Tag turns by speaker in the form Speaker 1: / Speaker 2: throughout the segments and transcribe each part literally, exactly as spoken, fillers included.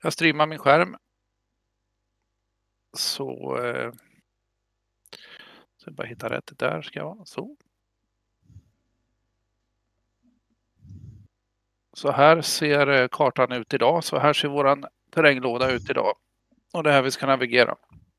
Speaker 1: Jag streamar min skärm. Så, eh, så jag bara hitta rätt där ska jag vara. Så. Så här ser kartan ut idag. Så här ser våran terränglåda ut idag. Och det är här vi ska navigera.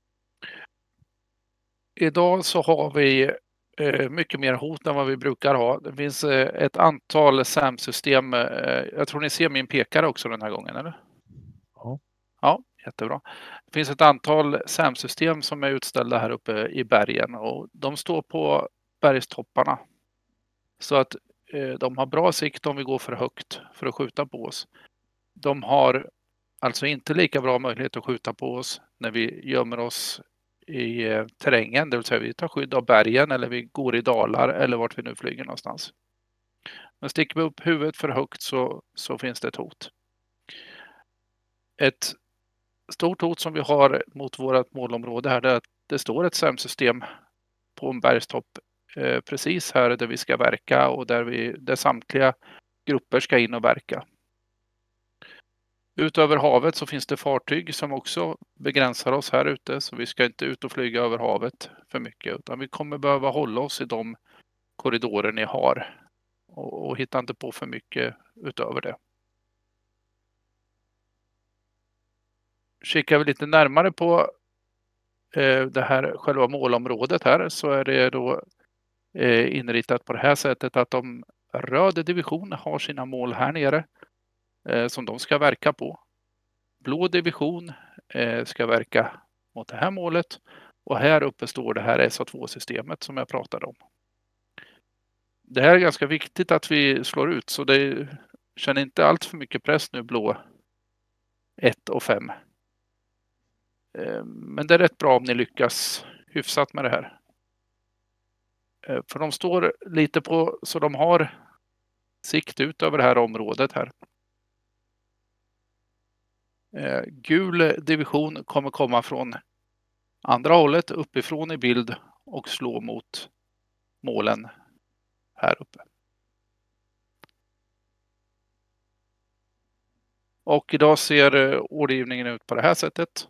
Speaker 1: Idag så har vi eh, mycket mer hot än vad vi brukar ha. Det finns eh, ett antal S A M-system. Eh, jag tror ni ser min pekare också den här gången, eller?
Speaker 2: Ja.
Speaker 1: Ja, jättebra. Det finns ett antal S A M-system som är utställda här uppe i bergen och de står på bergstopparna. Så att eh, de har bra sikt om vi går för högt för att skjuta på oss. De har alltså inte lika bra möjlighet att skjuta på oss när vi gömmer oss i eh, terrängen, det vill säga vi tar skydd av bergen eller vi går i dalar eller vart vi nu flyger någonstans. Men sticker vi upp huvudet för högt så, så finns det ett hot. Ett stort hot som vi har mot vårt målområde här är att det står ett S A M-system på en bergstopp eh, precis här där vi ska verka och där, vi, där samtliga grupper ska in och verka. Utöver havet så finns det fartyg som också begränsar oss här ute, så vi ska inte ut och flyga över havet för mycket, utan vi kommer behöva hålla oss i de korridorer ni har och, och hitta inte på för mycket utöver det. Kikar vi lite närmare på eh, det här själva målområdet här så är det då eh, inritat på det här sättet att de röd division har sina mål här nere eh, som de ska verka på. Blå division eh, ska verka mot det här målet och här uppe står det här S A två-systemet som jag pratade om. Det här är ganska viktigt att vi slår ut så det känner inte allt för mycket press nu blå ett och fem. Eh, men det är rätt bra om ni lyckas hyfsat med det här. Eh, för de står lite på så de har sikt ut över det här området här. Eh, gul division kommer komma från andra hållet uppifrån i bild och slå mot målen här uppe. Och idag ser ordergivningen ut på det här sättet.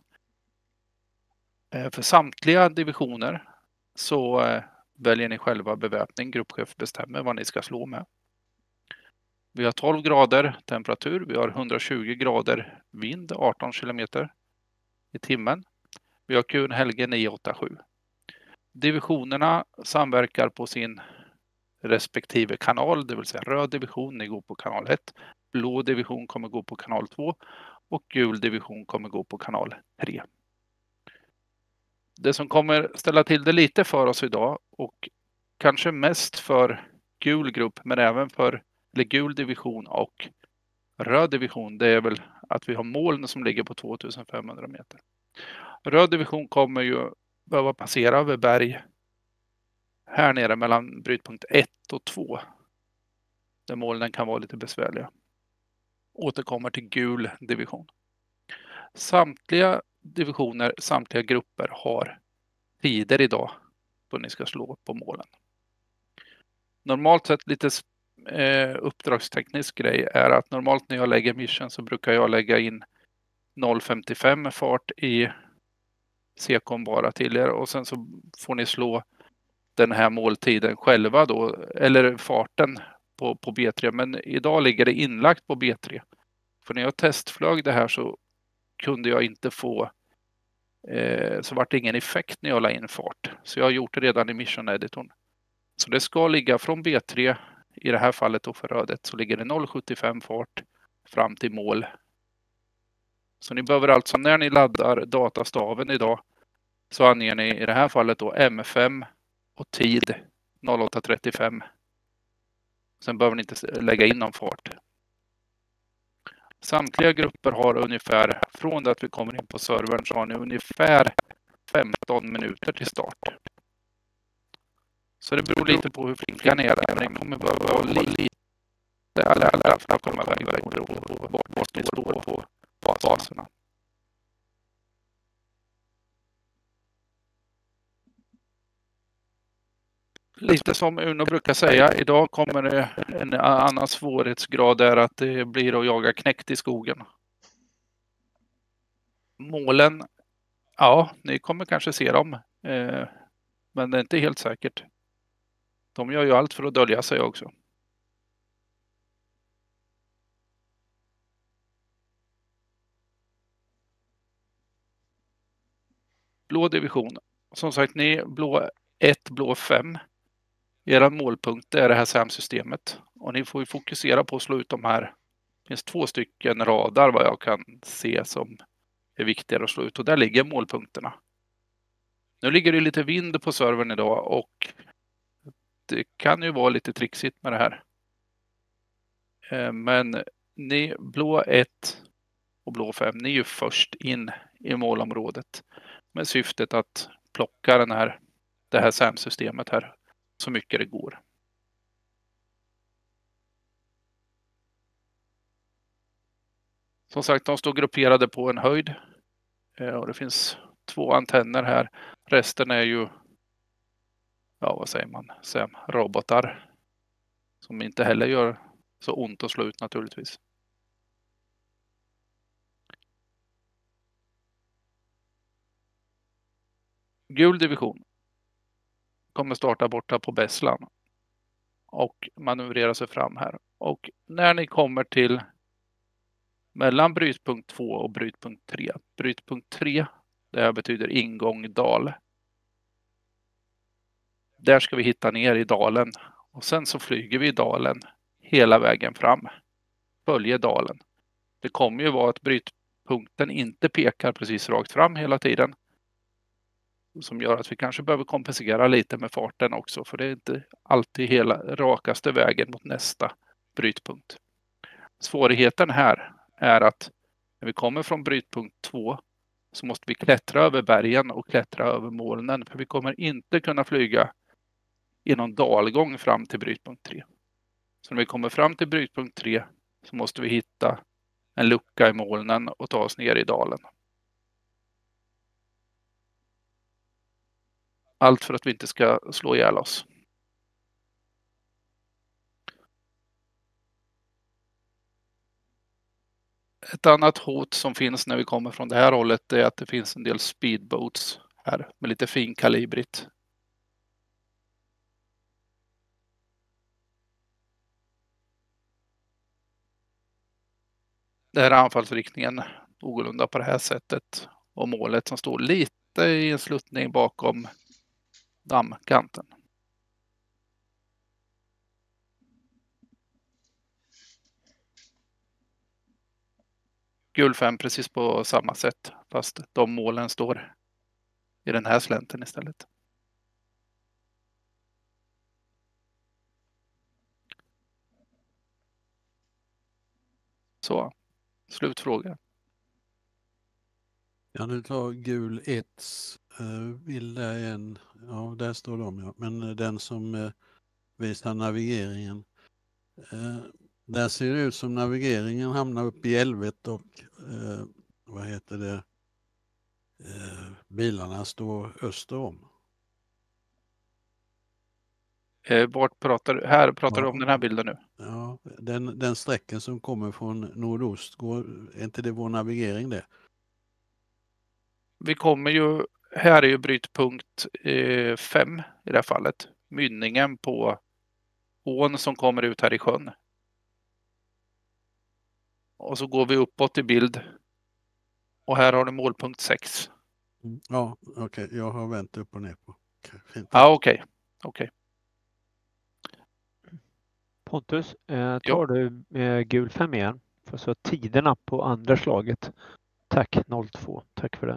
Speaker 1: Eh, för samtliga divisioner så eh, väljer ni själva beväpning. Gruppchef bestämmer vad ni ska slå med. Vi har tolv grader temperatur. Vi har hundratjugo grader vind, arton kilometer i timmen. Vi har Q N Helge nio åtta sju. Divisionerna samverkar på sin respektive kanal, det vill säga röd division, ni går på kanal ett. Blå division kommer gå på kanal två och gul division kommer gå på kanal tre. Det som kommer ställa till det lite för oss idag och kanske mest för gul grupp men även för eller gul division och röd division, det är väl att vi har moln som ligger på tvåtusenfemhundra meter. Röd division kommer ju behöva passera över berg här nere mellan brytpunkt ett och två. Där molnen kan vara lite besvärliga. Återkommer till gul division. Samtliga divisioner, samtliga grupper har tider idag då ni ska slå på målen. Normalt sett lite eh, uppdragsteknisk grej är att normalt när jag lägger mission så brukar jag lägga in noll komma femtiofem fart i C K bara till er och sen så får ni slå den här måltiden själva då, eller farten på, på B tre. Men idag ligger det inlagt på B tre. För när jag testflög det här så kunde jag inte få, eh, så vart det ingen effekt när jag la in fart. Så jag har gjort det redan i mission editorn. Så det ska ligga från B tre, i det här fallet då för rödet, så ligger det noll komma sjuttiofem fart fram till mål. Så ni behöver alltså, när ni laddar datastaven idag, så anger ni i det här fallet då M fem och tid noll åtta trettiofem. Sen behöver ni inte lägga in någon fart. Samtliga grupper har ungefär, från det att vi kommer in på servern så har ni ungefär femton minuter till start. Så det beror lite på hur flinka ni är där. Men ni kommer behöva vara lite alla alla för att komma iväg på vart ni står på baserna. Lite som Uno brukar säga, idag kommer det en annan svårighetsgrad där att det blir att jaga knäckt i skogen. Målen, ja, ni kommer kanske se dem. Eh, men det är inte helt säkert. De gör ju allt för att dölja sig också. Blå division. Som sagt, ni blå ett, blå fem. Era målpunkt är det här S A M-systemet. Och ni får ju fokusera på att slå ut de här. Det finns två stycken radar vad jag kan se som är viktigare att slå ut. Och där ligger målpunkterna. Nu ligger det lite vind på servern idag och det kan ju vara lite trixigt med det här. Men ni blå ett och blå fem, ni är ju först in i målområdet med syftet att plocka den här, det här S A M-systemet här så mycket det går. Som sagt, de står grupperade på en höjd och det finns två antenner här. Resten är ju, ja vad säger man, S A M-robotar som inte heller gör så ont att slå ut naturligtvis. Gul division kommer starta borta på Besslan och manövrera sig fram här. Och när ni kommer till mellan brytpunkt två och brytpunkt tre. Brytpunkt tre, det här betyder ingång dal. Där ska vi hitta ner i dalen och sen så flyger vi i dalen hela vägen fram. Följer dalen. Det kommer ju vara att brytpunkten inte pekar precis rakt fram hela tiden. Som gör att vi kanske behöver kompensera lite med farten också. För det är inte alltid hela rakaste vägen mot nästa brytpunkt. Svårigheten här är att när vi kommer från brytpunkt två så måste vi klättra över bergen och klättra över molnen. För vi kommer inte kunna flyga i någon dalgång fram till brytpunkt tre. Så när vi kommer fram till brytpunkt tre så måste vi hitta en lucka i molnen och ta oss ner i dalen. Allt för att vi inte ska slå ihjäl oss. Ett annat hot som finns när vi kommer från det här hållet är att det finns en del speedboats här med lite finkalibrigt. Det här är anfallsriktningen någorlunda på det här sättet och målet som står lite i en sluttning bakom dammkanten. Gul fem precis på samma sätt fast de målen står i den här slänten istället. Så, slutfråga.
Speaker 2: Ja, nu tar gul ett uh, bild där igen. Ja, där står de ja. Men den som uh, visar navigeringen. Uh, där ser det ut som navigeringen hamnar upp i älvet och uh, vad heter det? Uh, bilarna står öster om.
Speaker 1: Eh, vart pratar du? Här pratar
Speaker 2: ja.
Speaker 1: du om den här bilden nu?
Speaker 2: Ja, den, den sträcken som kommer från nordost, går, är inte det vår navigering det?
Speaker 1: Vi kommer ju, här är ju brytpunkt eh, fem i det här fallet. Mynningen på ån som kommer ut här i sjön. Och så går vi uppåt i bild. Och här har du målpunkt sex.
Speaker 2: Mm. Ja, okej. Okay. Jag har vänt upp och ner på. Okay, fint.
Speaker 1: Ja, okej. Okay. Okay.
Speaker 3: Pontus, eh, tar ja. du eh, gul fem igen? För så tiderna på andra slaget. Tack noll två. Tack för det.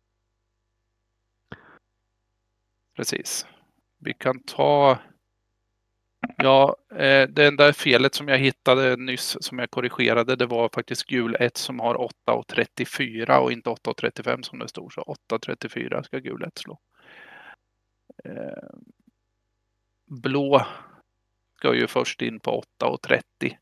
Speaker 1: Precis. Vi kan ta... Ja, eh, det enda felet som jag hittade nyss som jag korrigerade det var faktiskt gul ett som har åtta och trettiofyra och inte åtta och trettiofem som det stod. Så åtta och trettiofyra ska gul ett slå. Eh, blå ska ju först in på åtta och trettio.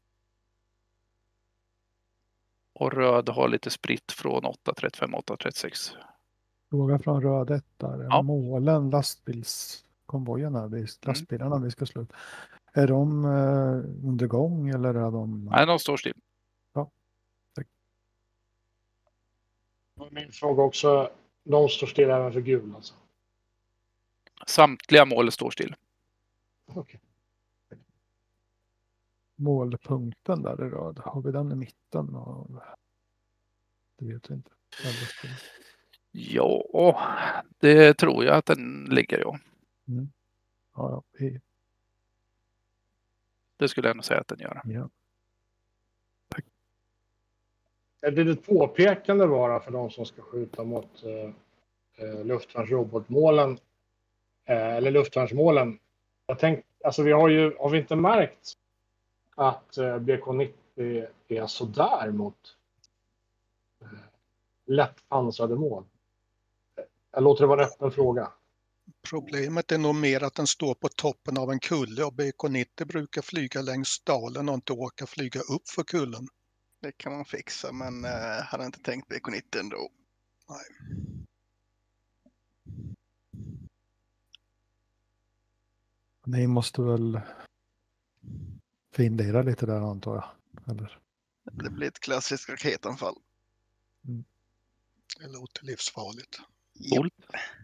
Speaker 1: Och röd har lite spritt från åtta trettiofem åtta trettionsex.
Speaker 4: Fråga från röd ett där.
Speaker 1: Ja.
Speaker 4: Målen, lastbilskonvojerna, lastbilarna mm. vi ska sluta. Är de eh, under gång eller är de?
Speaker 1: Nej, de står still.
Speaker 4: Ja. Tack.
Speaker 5: Min fråga också, de står still även för gul alltså?
Speaker 1: Samtliga mål står still.
Speaker 5: Okej.
Speaker 4: Målpunkten där i rad, har vi den i mitten av? Det vet jag inte.
Speaker 1: Ja, det tror jag att den ligger, ja.
Speaker 4: Mm. Ja, ja. Vi-
Speaker 1: Det skulle jag nog säga att den gör.
Speaker 4: ja.
Speaker 5: Det blir ett påpekande bara för de som ska skjuta mot eh, luftvärnsrobotmålen eh, eller luftvärnsmålen. Jag tänkte, alltså vi har ju, har vi inte märkt att eh, B K nittio är sådär mot eh, lättpansrade mål? Jag låter det vara en öppen fråga.
Speaker 6: Problemet är nog mer att den står på toppen av en kulle och B K nittio brukar flyga längs dalen och inte åka flyga upp för kullen.
Speaker 7: Det kan man fixa, men eh, hade inte tänkt B K nittio ändå.
Speaker 6: Nej.
Speaker 4: Ni måste väl fundera lite där, antar jag. Eller?
Speaker 7: Det blir ett klassiskt raketanfall.
Speaker 6: Det låter livsfarligt.
Speaker 1: Coolt.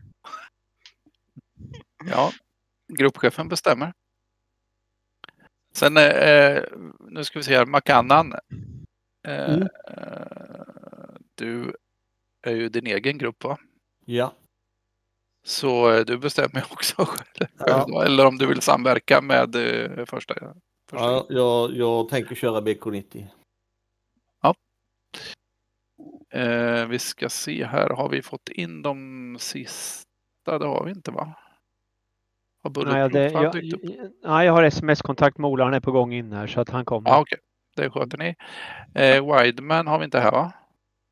Speaker 1: Ja, gruppchefen bestämmer. Sen, eh, nu ska vi se här, McAnnan. Eh,
Speaker 8: Mm.
Speaker 1: Du är ju din egen grupp, va?
Speaker 8: Ja.
Speaker 1: Så eh, du bestämmer också själv.
Speaker 8: Ja.
Speaker 1: Eller om du vill samverka med eh, första. första.
Speaker 8: Ja, jag, jag tänker köra B K nittio.
Speaker 1: Eh, vi ska se här, har vi fått in de sista? Det har vi inte, va? Har
Speaker 3: Nej, det,
Speaker 1: Bulletproof
Speaker 3: jag,
Speaker 1: dykt upp?
Speaker 3: nej, jag har sms-kontakt med Ola, han är på gång in här så att han kommer.
Speaker 1: Ja, okej. Det sköter ni. Eh, Wideman har vi inte här, va?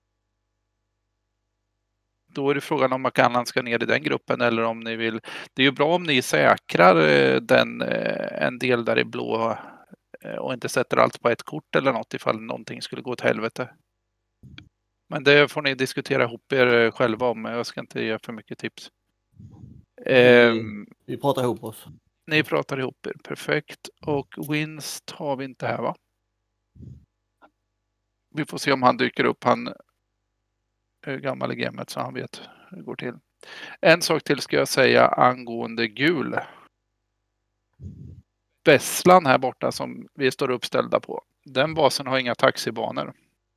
Speaker 1: Då är det frågan om McAnnan ska ner i den gruppen eller om ni vill. Det är ju bra om ni säkrar eh, den, eh, en del där i blå eh, och inte sätter allt på ett kort eller något ifall någonting skulle gå åt helvete. Men det får ni diskutera ihop er eh, själva om. Jag ska inte ge för mycket tips. Eh,
Speaker 8: Vi pratar ihop oss.
Speaker 1: Ni pratar ihop er, perfekt. Och Winst har vi inte här, va? Vi får se om han dyker upp. Han är gammal i gamet så han vet hur det går till. En sak till ska jag säga angående gul. Vesslan här borta som vi står uppställda på. Den basen har inga taxibanor.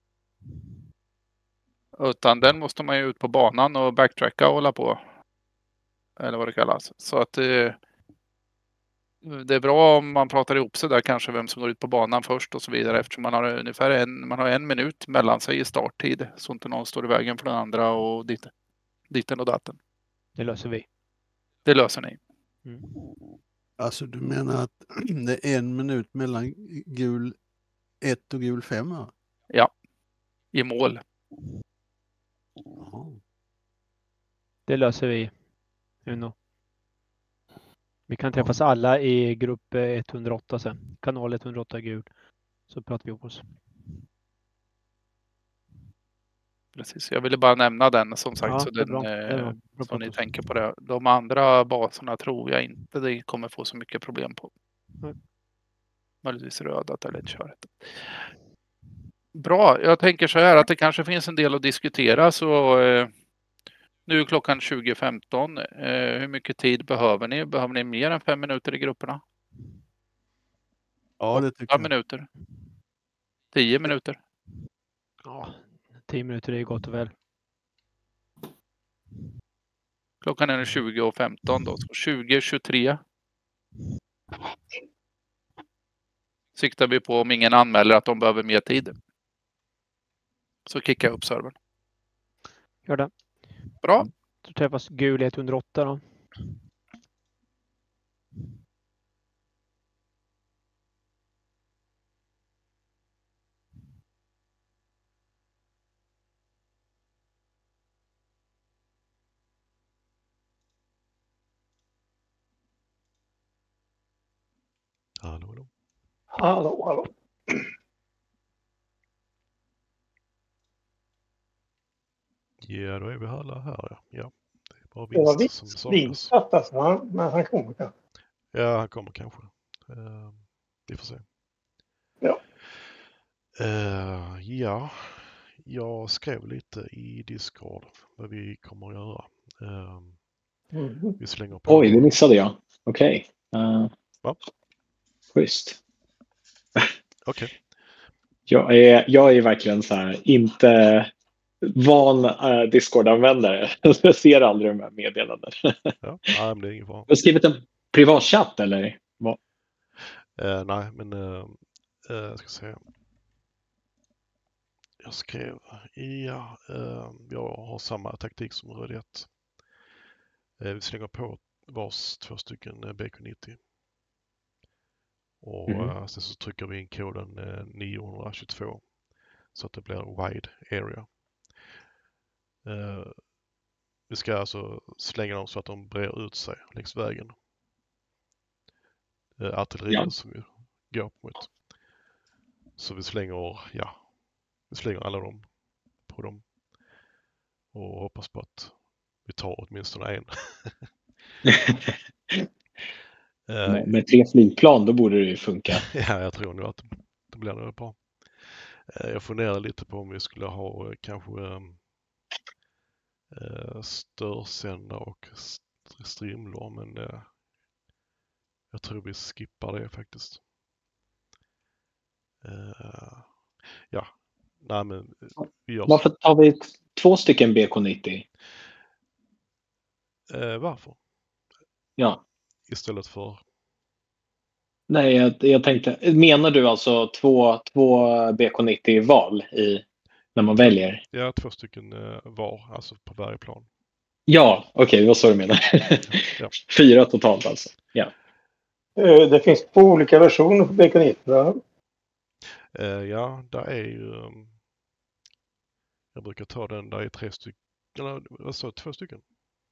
Speaker 1: Utan den måste man ju ut på banan och backtracka och hålla på. Eller vad det kallas. Så att det, det är bra om man pratar ihop sig där kanske vem som går ut på banan först och så vidare. Eftersom man har ungefär en, man har en minut mellan sig i starttid. Så inte någon står i vägen för den andra och dit, ditten och datten.
Speaker 3: Det löser vi.
Speaker 1: Det löser ni.
Speaker 3: Mm.
Speaker 2: Alltså du menar att det är en minut mellan gul ett och gul fem? Va?
Speaker 1: Ja, i mål.
Speaker 2: Jaha.
Speaker 3: Det löser vi. Uno. Vi kan träffas alla i grupp etthundraåtta sen. Kanal etthundraåtta gul. Så pratar vi upp oss.
Speaker 1: Precis, jag ville bara nämna den som sagt.
Speaker 3: Ja,
Speaker 1: så
Speaker 3: det är
Speaker 1: den,
Speaker 3: bra. Det är bra.
Speaker 1: eh,
Speaker 3: Bra
Speaker 1: så ni
Speaker 3: pratat.
Speaker 1: tänker på det. De andra baserna tror jag inte det kommer få så mycket problem på.
Speaker 3: Nej.
Speaker 1: Möjligtvis rödat eller ett köret. Bra, jag tänker så här att det kanske finns en del att diskutera så eh, nu är klockan tjugo femton. Eh, hur mycket tid behöver ni? Behöver ni mer än fem minuter i grupperna?
Speaker 2: Ja, det tycker
Speaker 1: Åtta
Speaker 2: jag.
Speaker 1: minuter? Tio minuter?
Speaker 3: Ja, tio minuter är gott och väl.
Speaker 1: Klockan är tjugo och femton då. Så tjugo tjugotre. Siktar vi på om ingen anmäler att de behöver mer tid. Så kickar jag upp servern.
Speaker 3: Gör det.
Speaker 1: Bra.
Speaker 3: Så träffas gul etthundraåtta då.
Speaker 9: Hallå, hallå.
Speaker 5: Hallå, hallå.
Speaker 9: Ja, då är vi alla här. Ja, ja. Det är bara
Speaker 5: Det var
Speaker 9: vinst som saknas.
Speaker 5: vinstsatt alltså, han- men han kommer kanske.
Speaker 9: Ja, han kommer kanske. Uh, vi får se.
Speaker 5: Ja.
Speaker 9: Uh, ja, jag skrev lite i Discord vad vi kommer att göra. Um,
Speaker 10: Mm.
Speaker 9: vi slänger på.
Speaker 10: Oj, det missade jag. Okej. Okay. Uh,
Speaker 9: Va?
Speaker 10: Schysst.
Speaker 9: Okej. Okay.
Speaker 10: Jag är, jag är verkligen så här inte van uh, Discord-användare. Jag ser aldrig de här meddelandena.
Speaker 9: Ja, nej, men det är ingen fara.
Speaker 10: Du har skrivit en privat chatt eller? Vad?
Speaker 9: Uh, nej, men uh, uh, jag ska säga. Jag skrev, ja, uh, jag har samma taktik som Röd ett. Uh, vi slänger på vars två stycken uh, B K nittio. Och mm. uh, sen så trycker vi in koden uh, nio tjugotvå så att det blir wide area. Uh, vi ska alltså slänga dem så att de brer ut sig längs vägen. Uh, artilleriet ja. Som vi går mot. Så vi slänger, ja, vi slänger alla dem på dem. Och hoppas på att vi tar åtminstone en.
Speaker 10: uh, Med tre flygplan då borde det ju funka.
Speaker 9: Ja, jag tror nog att det blir nog bra. Uh, jag funderar lite på om vi skulle ha uh, kanske um, uh, störsändare och st- streamlar, men uh, jag tror vi skippar det faktiskt. Uh, ja, nej men vi gör...
Speaker 10: Varför tar vi t- två stycken B K nittio?
Speaker 9: Uh, varför?
Speaker 10: Ja.
Speaker 9: Istället för...
Speaker 10: Nej, jag, jag tänkte, menar du alltså två, två B K nittio-val i, när man väljer?
Speaker 9: Ja, två stycken uh, var, alltså på varje plan.
Speaker 10: Ja, okej, okay, det var så du menar. Ja. Fyra totalt alltså. Ja. Det finns två olika versioner på B K nittio, va?
Speaker 9: Uh, ja, där är ju... Um, jag brukar ta den, där är tre stycken, eller vad sa två stycken?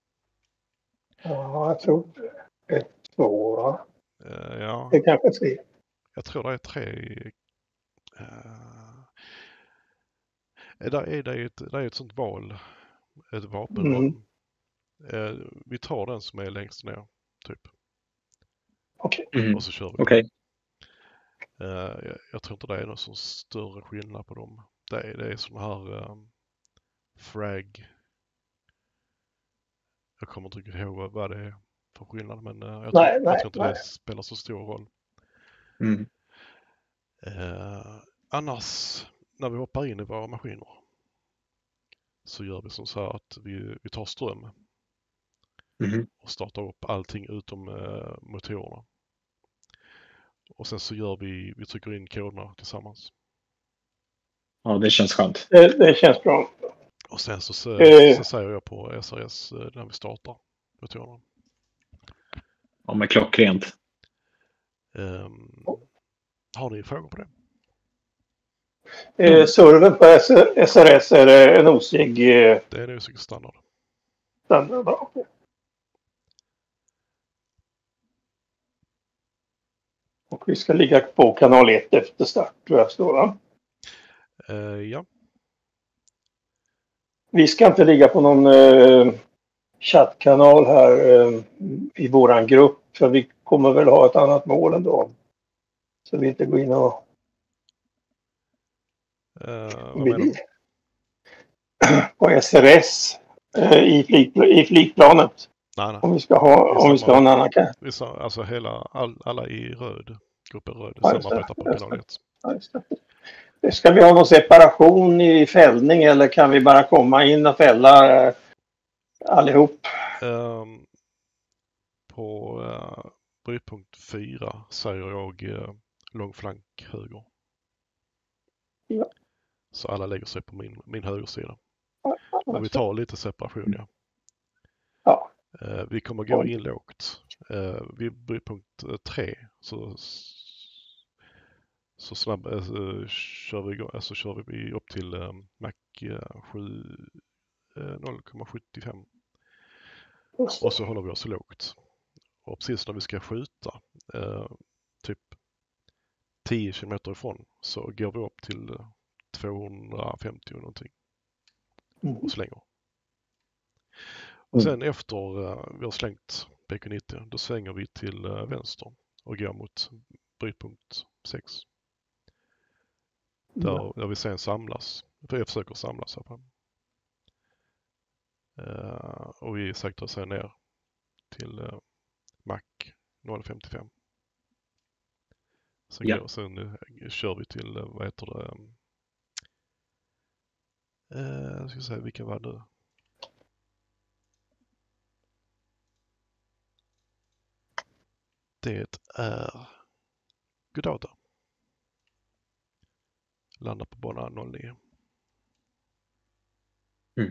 Speaker 10: Ja, jag tror ett, två, va?
Speaker 9: Uh, ja.
Speaker 10: Det är kanske tre.
Speaker 9: Jag tror det är tre. Uh, där är det ett, där är ett sånt val, ett vapenval. Mm. Uh, vi tar den som är längst ner, typ.
Speaker 10: Okej. Okay. Mm.
Speaker 9: Och så kör vi.
Speaker 10: Okej. Okay.
Speaker 9: Uh, jag, jag tror inte det är någon sån större skillnad på dem. Det är, det är sån här um, frag. Jag kommer inte riktigt ihåg vad det är för skillnad, men uh, jag, nej, tror, nej, jag tror inte nej. Det spelar så stor roll.
Speaker 10: Mm.
Speaker 9: Uh, annars, när vi hoppar in i våra maskiner så gör vi som så här att vi, vi tar ström
Speaker 10: mm.
Speaker 9: och startar upp allting utom uh, motorerna. Och sen så gör vi, vi trycker in koderna tillsammans.
Speaker 10: Ja, det känns skönt.
Speaker 11: Det, det känns bra.
Speaker 9: Och sen så, så, uh. så säger jag på S R S uh, när vi startar motorerna.
Speaker 10: Ja, men klockrent.
Speaker 9: Um, har ni frågor på det?
Speaker 11: Eh, servern på S R S är det en osig... Eh...
Speaker 9: Det är en osig standard.
Speaker 11: Standard, bra. Och vi ska ligga på kanal ett efter start, tror jag står, va?
Speaker 9: Uh, ja.
Speaker 11: Vi ska inte ligga på någon eh, chattkanal här eh, i våran grupp, för vi kommer väl ha ett annat mål ändå. Så vi inte går in och...
Speaker 9: Uh, vad menar du?
Speaker 11: På S R S uh, i, flyg, i flygplanet.
Speaker 9: Nej, nej.
Speaker 11: Om vi ska ha, vi om vi ska ha en annan kan.
Speaker 9: Vi sa, alltså hela, all, alla i röd, gruppen röd, ja, samarbetar på kanal ett.
Speaker 11: Ja, ska vi ha någon separation i fällning eller kan vi bara komma in och fälla uh, allihop?
Speaker 9: Um, på uh, brytpunkt fyra säger jag uh, långflank höger.
Speaker 11: Ja.
Speaker 9: Så alla lägger sig på min, min högersida. Och vi tar lite separation, ja.
Speaker 11: Ja.
Speaker 9: Uh, vi kommer gå in lågt. Uh, vid brytpunkt tre så så snabb uh, kör vi alltså kör vi upp till uh, Mac uh, sju, uh, noll komma sjuttiofem. Och så håller vi oss lågt. Och precis när vi ska skjuta uh, typ tio kilometer ifrån så går vi upp till uh, tvåhundrafemtio någonting. Och slänger. Och sen efter uh, vi har slängt B K nittio, då svänger vi till uh, vänster och går mot brytpunkt sex. där, där vi sen samlas. För jag försöker samlas här på. Uh, och vi saktar sen ner till uh, Mac noll femtiofem. Sen,
Speaker 10: Ja.
Speaker 9: går, sen uh, kör vi till, uh, vad heter det? Um, uh, jag ska säga, vilken var det? Det är Godata. Landar på bana noll nio.
Speaker 10: Mm.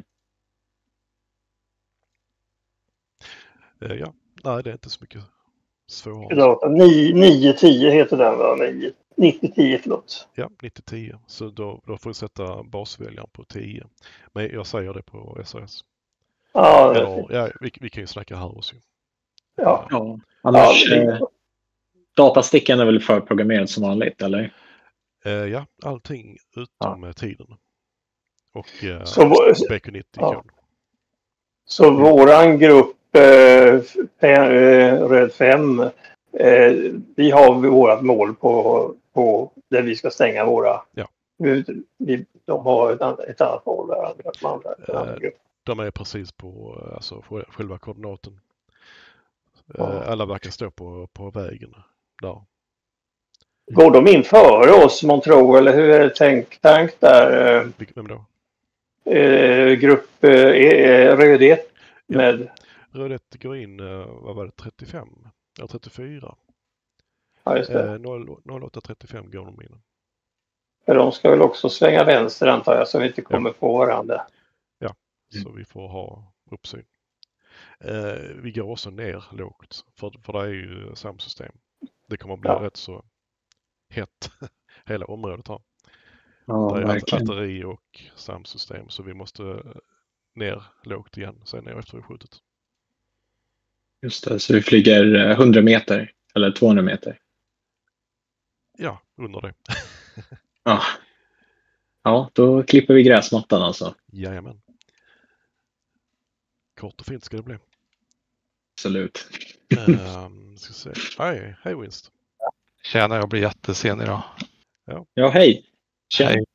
Speaker 9: Uh, ja, nej det är inte så mycket svårare.
Speaker 11: Godata nio tio heter den va? nittio tio förlåt.
Speaker 9: Ja, nittio tio. Så då, då får vi sätta basväljaren på tio. Men jag säger det på S A S.
Speaker 11: Ja, det är
Speaker 9: Eller, ja vi, vi kan ju snacka här också.
Speaker 11: Ja.
Speaker 10: Ja. Annars,
Speaker 11: Ja, det-
Speaker 10: eh, datasticken är väl förprogrammerad som vanligt, eller?
Speaker 9: Eh, ja, allting utom ja. tiden. Och eh,
Speaker 11: Så,
Speaker 9: B Q nittio
Speaker 11: ja.
Speaker 9: kod.
Speaker 11: Så våran grupp eh, Röd fem, eh, vi har vårat mål på, på där vi ska stänga våra.
Speaker 9: Ja.
Speaker 11: Vi, vi, de har ett annat, ett annat mål där. De, andra,
Speaker 9: eh, grupp. De är precis på alltså, själva koordinaten.
Speaker 11: Ja.
Speaker 9: Eh, alla verkar stå på, på vägen där.
Speaker 11: Går de in före oss, Montro, eller hur är det tänk, tank där?
Speaker 9: Vem då?
Speaker 11: Eh, grupp eh, Röd ett med...
Speaker 9: Ja. Röd ett går in, vad var det, trettiofem? Eller trettiofyra?
Speaker 11: Ja, just det.
Speaker 9: Eh, noll åtta trettiofem går de in.
Speaker 11: För de ska väl också svänga vänster antar jag, så vi inte kommer ja. på varandra.
Speaker 9: Ja, mm. Så vi får ha uppsyn. Eh, vi går också ner lågt, för, för det är ju samsystem. Det kommer att bli ja. rätt så hett, hela området här.
Speaker 10: Ja,
Speaker 9: det är
Speaker 10: verkligen.
Speaker 9: batteri och samsystem, så vi måste ner lågt igen, sen ner efter vi skjutit.
Speaker 10: Just det, så vi flyger hundra meter eller tvåhundra meter?
Speaker 9: Ja, under det.
Speaker 10: ja. ja, då klipper vi gräsmattan alltså.
Speaker 9: Jajamän. Kort och fint ska det bli.
Speaker 10: Absolut.
Speaker 9: um, ska se. Hej, hej Winst.
Speaker 12: Tjena, jag blir jättesen idag.
Speaker 9: Ja,
Speaker 10: ja hej. Tjena.
Speaker 12: Hej.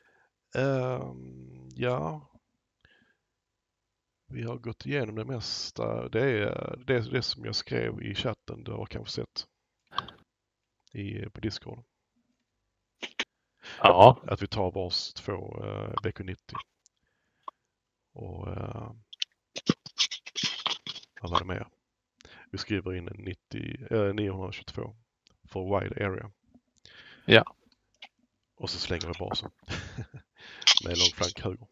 Speaker 9: Um, ja. Vi har gått igenom det mesta. Det är det, det som jag skrev i chatten, du har kanske sett i, på Discord.
Speaker 12: Ja.
Speaker 9: Att vi tar vars två uh, B Q nittio. Och uh, vad var det mer? Vi skriver in en nittio, äh, niohundratjugotvå för wide area.
Speaker 12: Ja.
Speaker 9: Och så slänger vi basen med lång flank höger.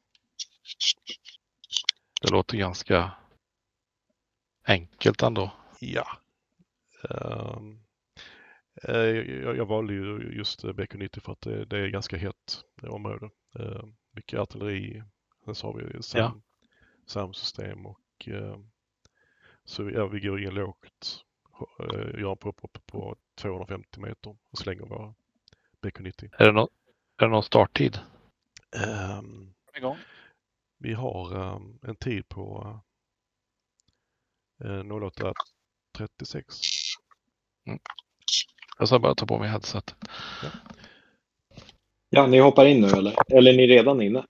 Speaker 12: Det låter ganska enkelt ändå.
Speaker 9: Ja. Um, jag, jag valde ju just B Q nittio för att det, det är ganska hett område. Uh, mycket artilleri. Sen så har vi sam,
Speaker 12: ja.
Speaker 9: samsystem och uh, så ja, vi går in lågt. Uh, gör en pop-up på tvåhundrafemtio meter och slänger våra B Q nittio.
Speaker 12: Är det, no är det någon starttid?
Speaker 9: Um,
Speaker 1: igång.
Speaker 9: Vi har um, en tid på uh, noll åtta trettiosex.
Speaker 12: Mm. Jag ska bara ta på mig headset.
Speaker 9: Ja.
Speaker 10: ja, ni hoppar in nu eller? Eller är ni redan inne?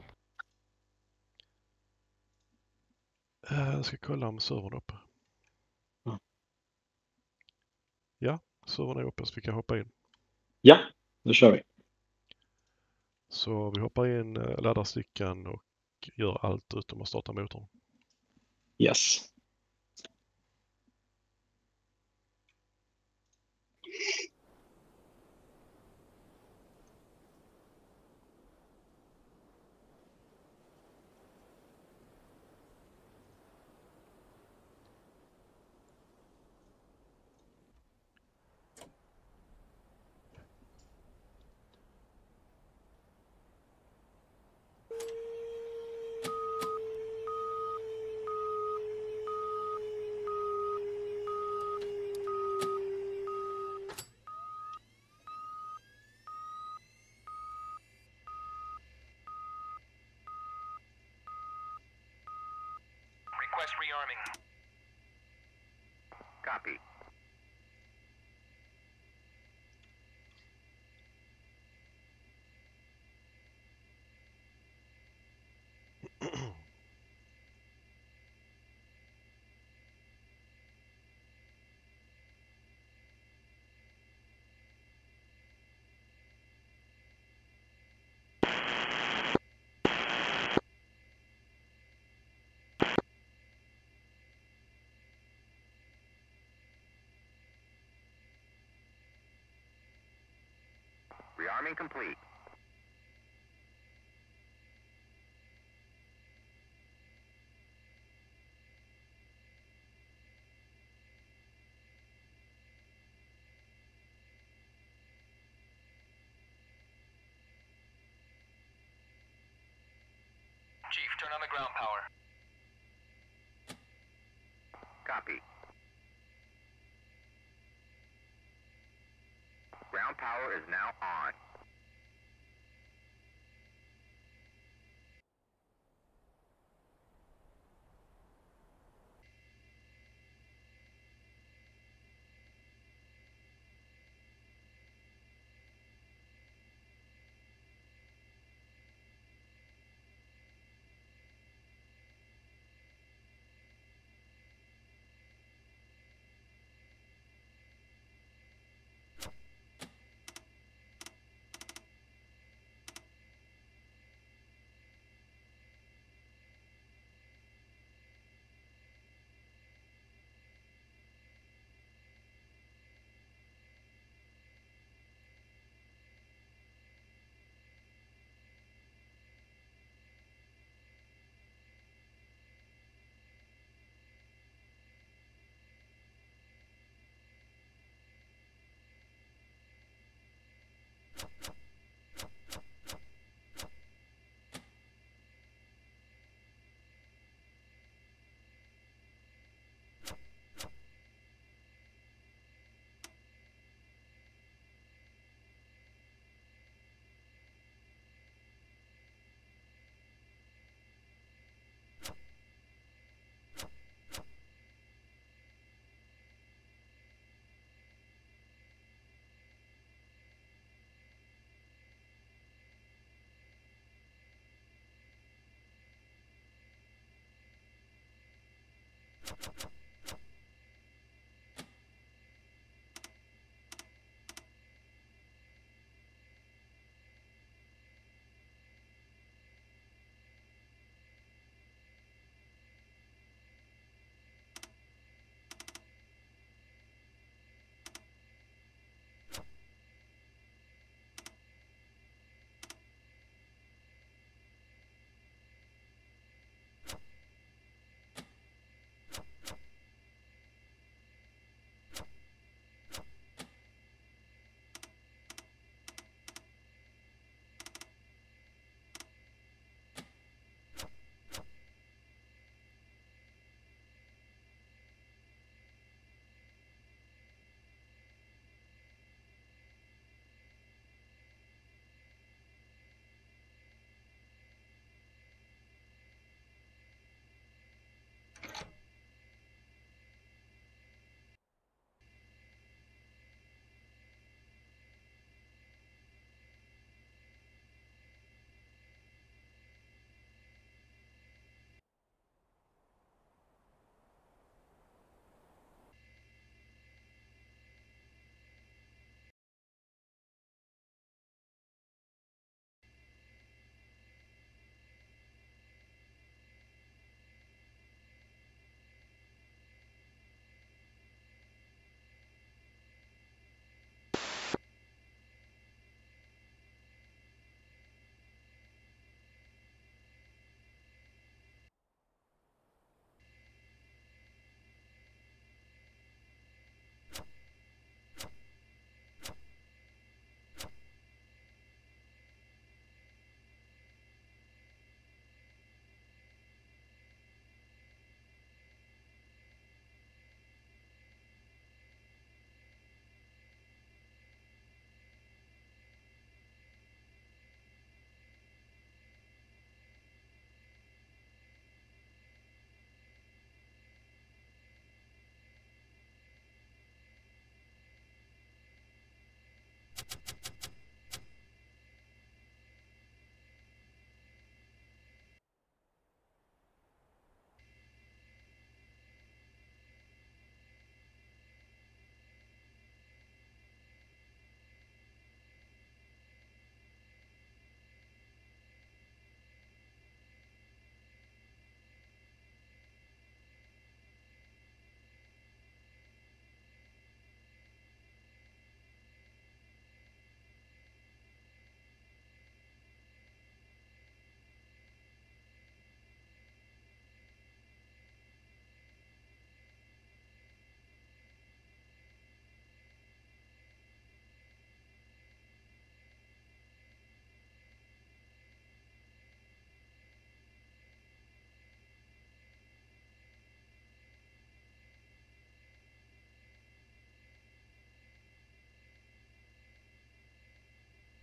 Speaker 9: Uh, jag ska kolla om servern är uppe.
Speaker 10: Mm.
Speaker 9: Ja, servern är uppe så vi kan hoppa in.
Speaker 10: Ja, då kör vi.
Speaker 9: Så vi hoppar in, laddar stickan och gör allt utom att starta motorn.
Speaker 10: Yes.
Speaker 13: Request rearming. Copy. Jamming complete.
Speaker 14: Chief, turn on the ground power.
Speaker 13: Copy. Ground power is now on.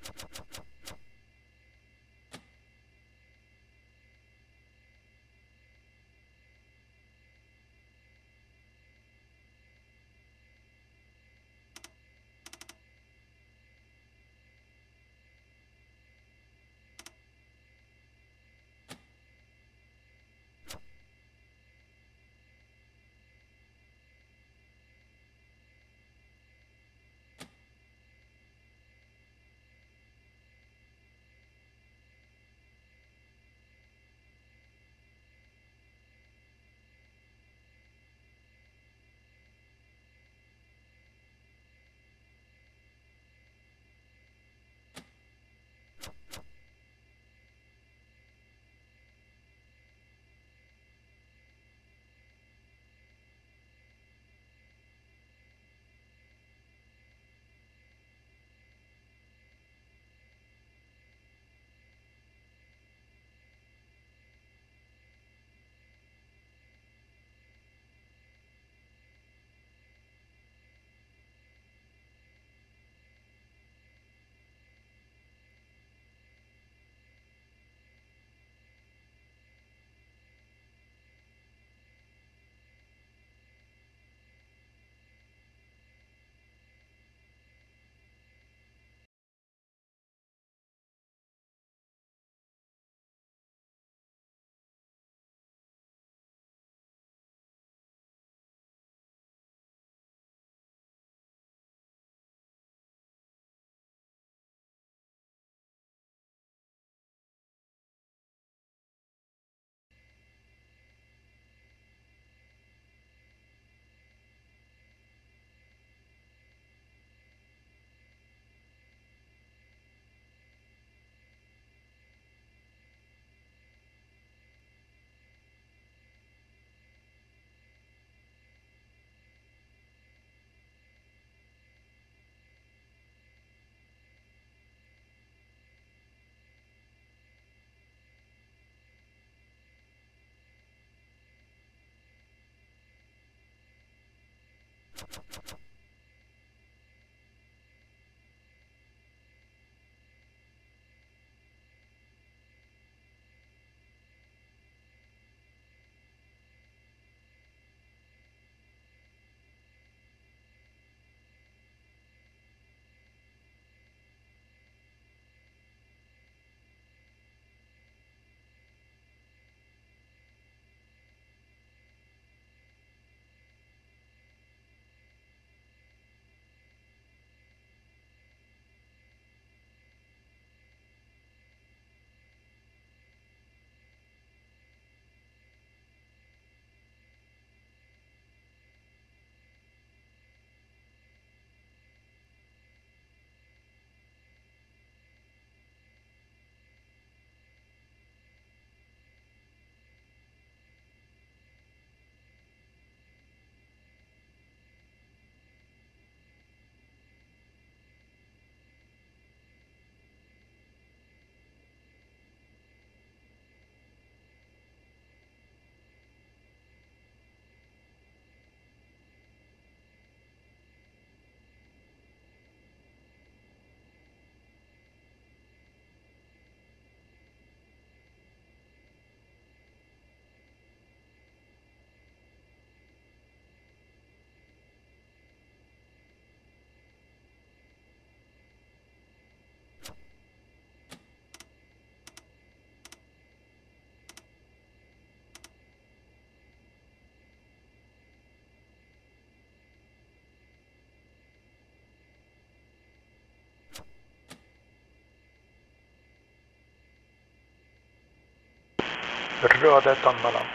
Speaker 15: Röd ett anmälan.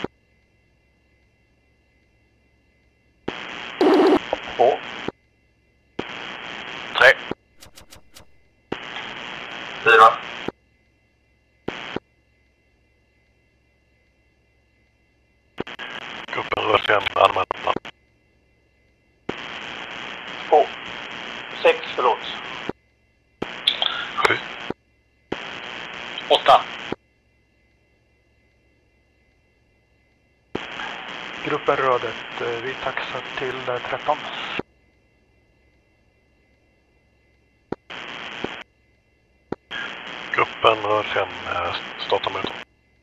Speaker 15: Två. Tre. Fyra.
Speaker 9: Gruppen röd fem anmälan.
Speaker 15: Två. Sex, förlåt.
Speaker 9: Sju.
Speaker 15: Åtta. Gruppen rödet, vi taxar till tretton.
Speaker 12: fem, röd fem, starta motor.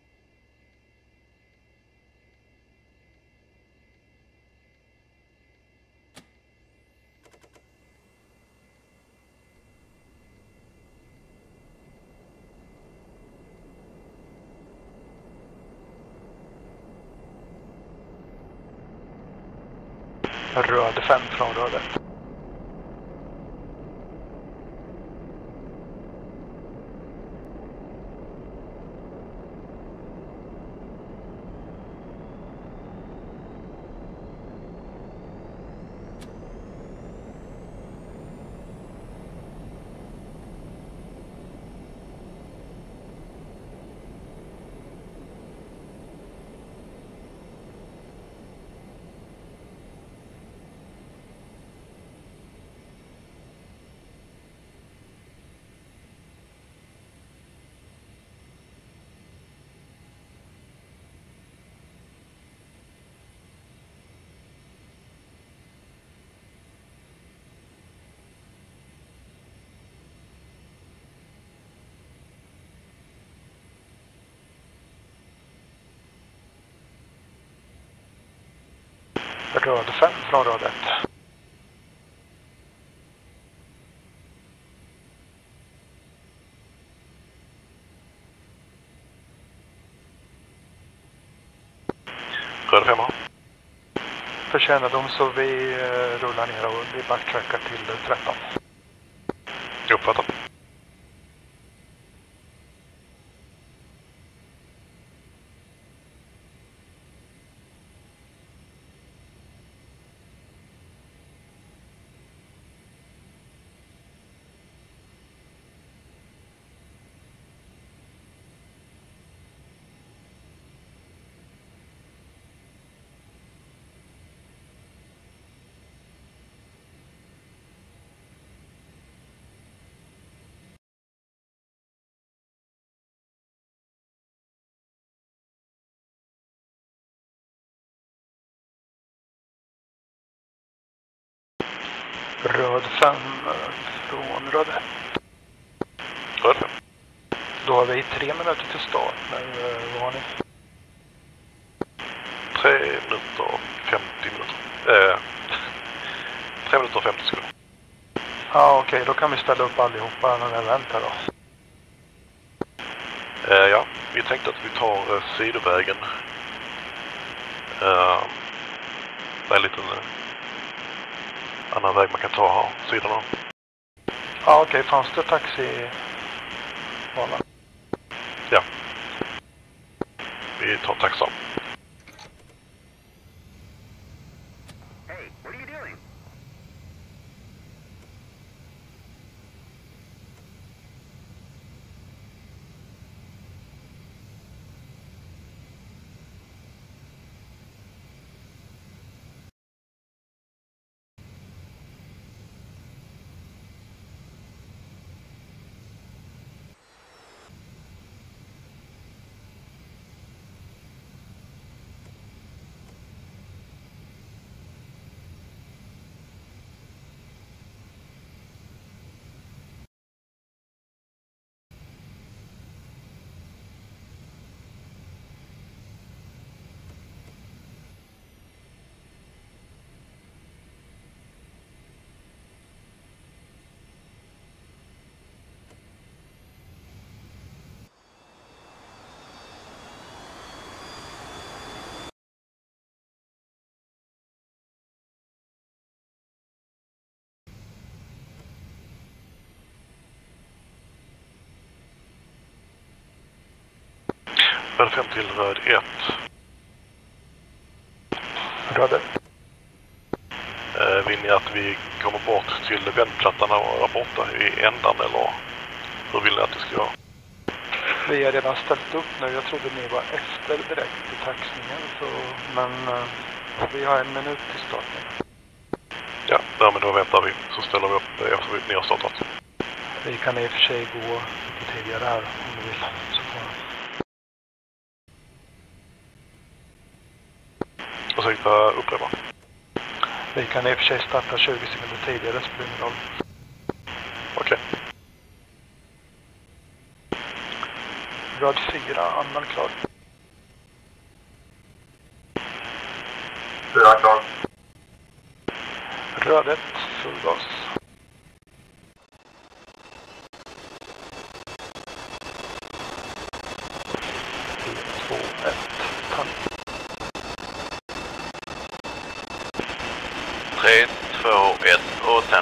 Speaker 15: Röd fem från rödet. Röd fem från rödet.
Speaker 12: Röd femma.
Speaker 15: För kännedom så vi eh, rullar ner och vi backtrackar till tretton.
Speaker 12: Uppfattat.
Speaker 15: Röd fem från rödet.
Speaker 12: Röd fem.
Speaker 15: Då har vi tre minuter till start. Men vad har ni?
Speaker 12: Tre minuter och femtio minuter. Eh, tre minuter och femtio sekunder.
Speaker 15: Ja, okej. Okay. Då kan vi ställa upp allihopa när vi väntar då.
Speaker 12: Eh, ja, vi tänkte att vi tar eh, sidovägen. Eh, det är en liten eh, annan väg man kan ta här, sidan av.
Speaker 15: Ja, okej. Okay. Fanns det taxi? Bana?
Speaker 12: Ja. Vi tar taxan.
Speaker 13: Hey, what are you doing?
Speaker 12: Röd fem till röd ett.
Speaker 15: Röd ett.
Speaker 12: Eh, vill ni att vi kommer bort till vändplattan och borta i ändan, eller hur vill ni att det ska vara?
Speaker 15: Vi har redan ställt upp nu. Jag trodde ni var efter direkt i taxningen. Så, men uh, vi har en minut till starten.
Speaker 12: Ja, ja, men då väntar vi. Så ställer vi upp efter ni har startat.
Speaker 15: Vi kan i och för sig gå lite tidigare här om du vill. Så får
Speaker 12: Och så hitta upprepa.
Speaker 15: Vi kan i och för sig starta tjugo sekunder tidigare, spelar ingen roll.
Speaker 12: Okej.
Speaker 15: Röd fyra, anmäl klar.
Speaker 12: Fyra klar.
Speaker 15: Röd ett, full gas. två ett, tank.
Speaker 12: tre, två, ett och sen.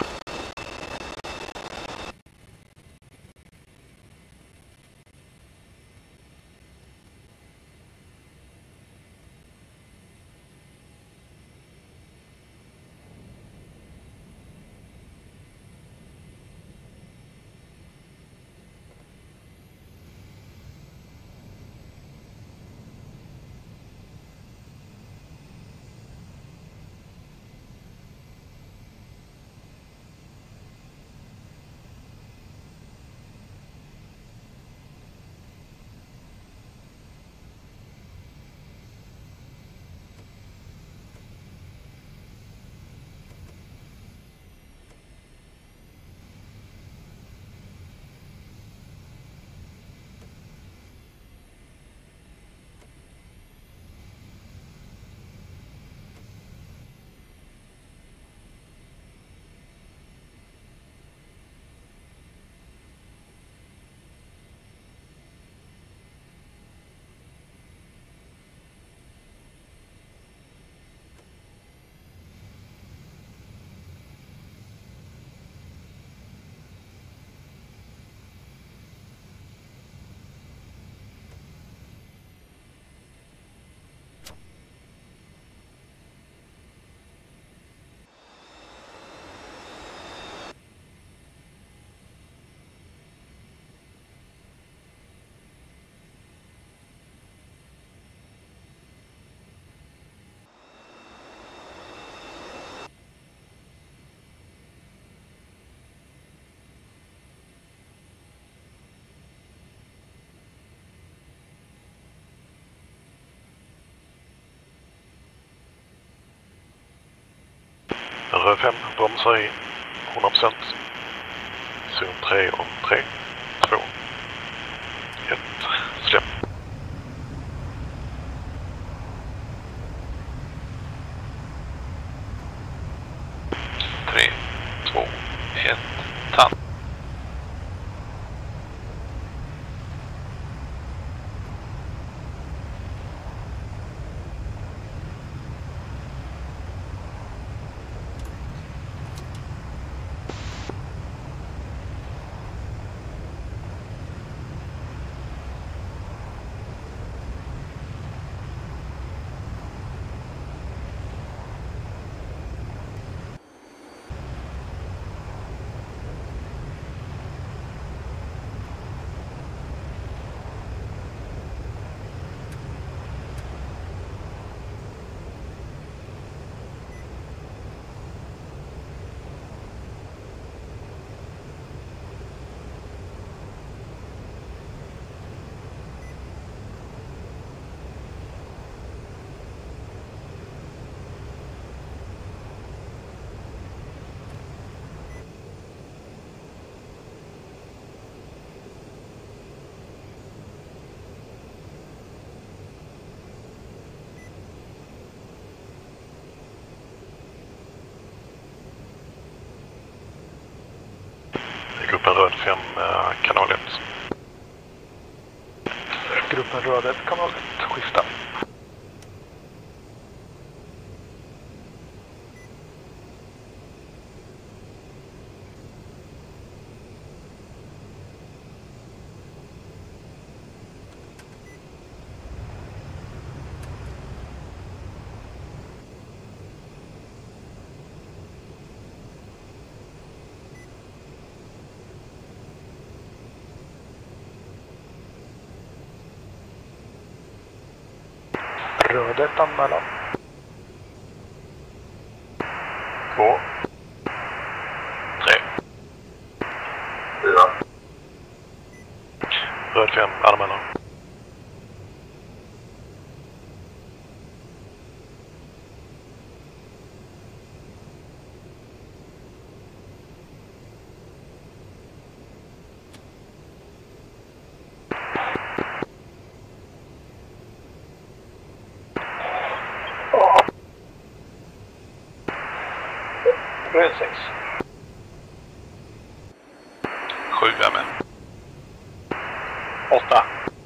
Speaker 12: Röd fem, bromsar i hundra procent. Zon tre om tre, två, ett, släpp. tre, två, ett, tann. Gruppen röd fem, kanal ett.
Speaker 15: Gruppen röd ett, kanal ett, skifta. Röd ett, anmälan.
Speaker 12: Två. Tre. Fyra. Röd fem, anmälan.
Speaker 15: Röd sex.
Speaker 12: Sju är med.
Speaker 15: Åtta.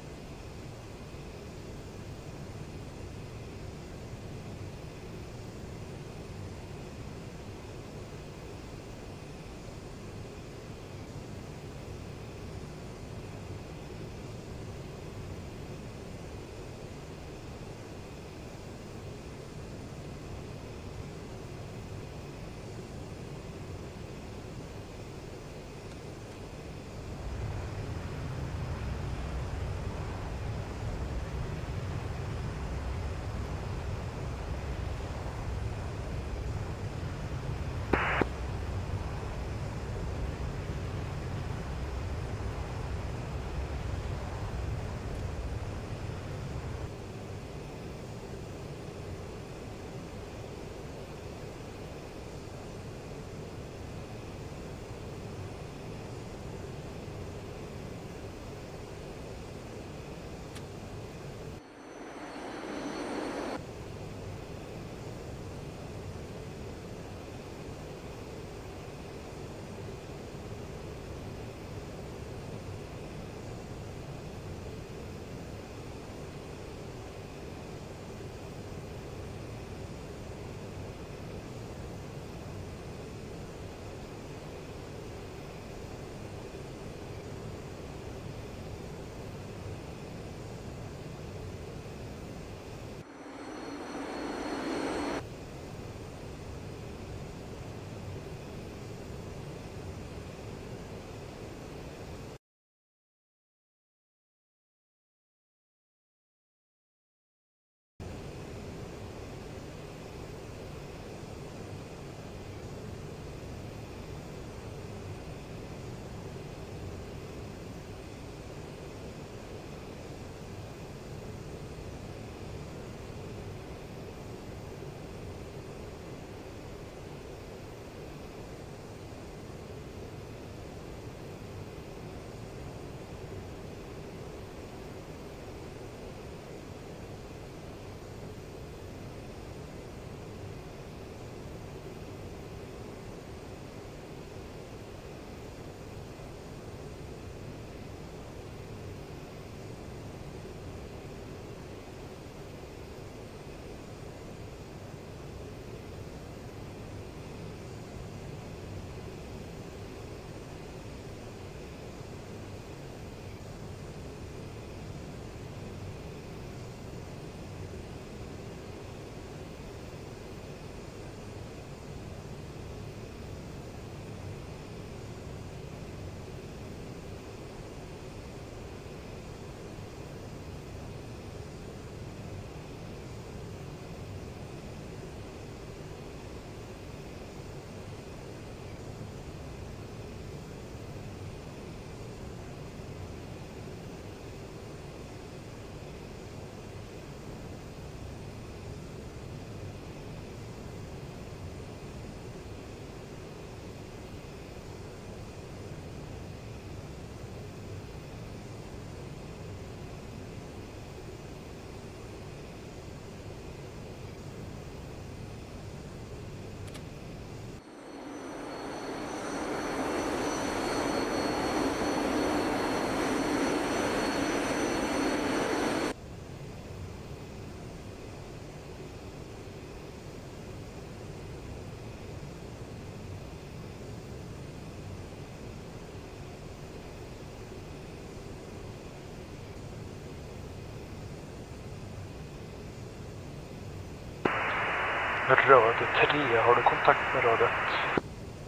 Speaker 15: Röd tre, har du kontakt med röd ett?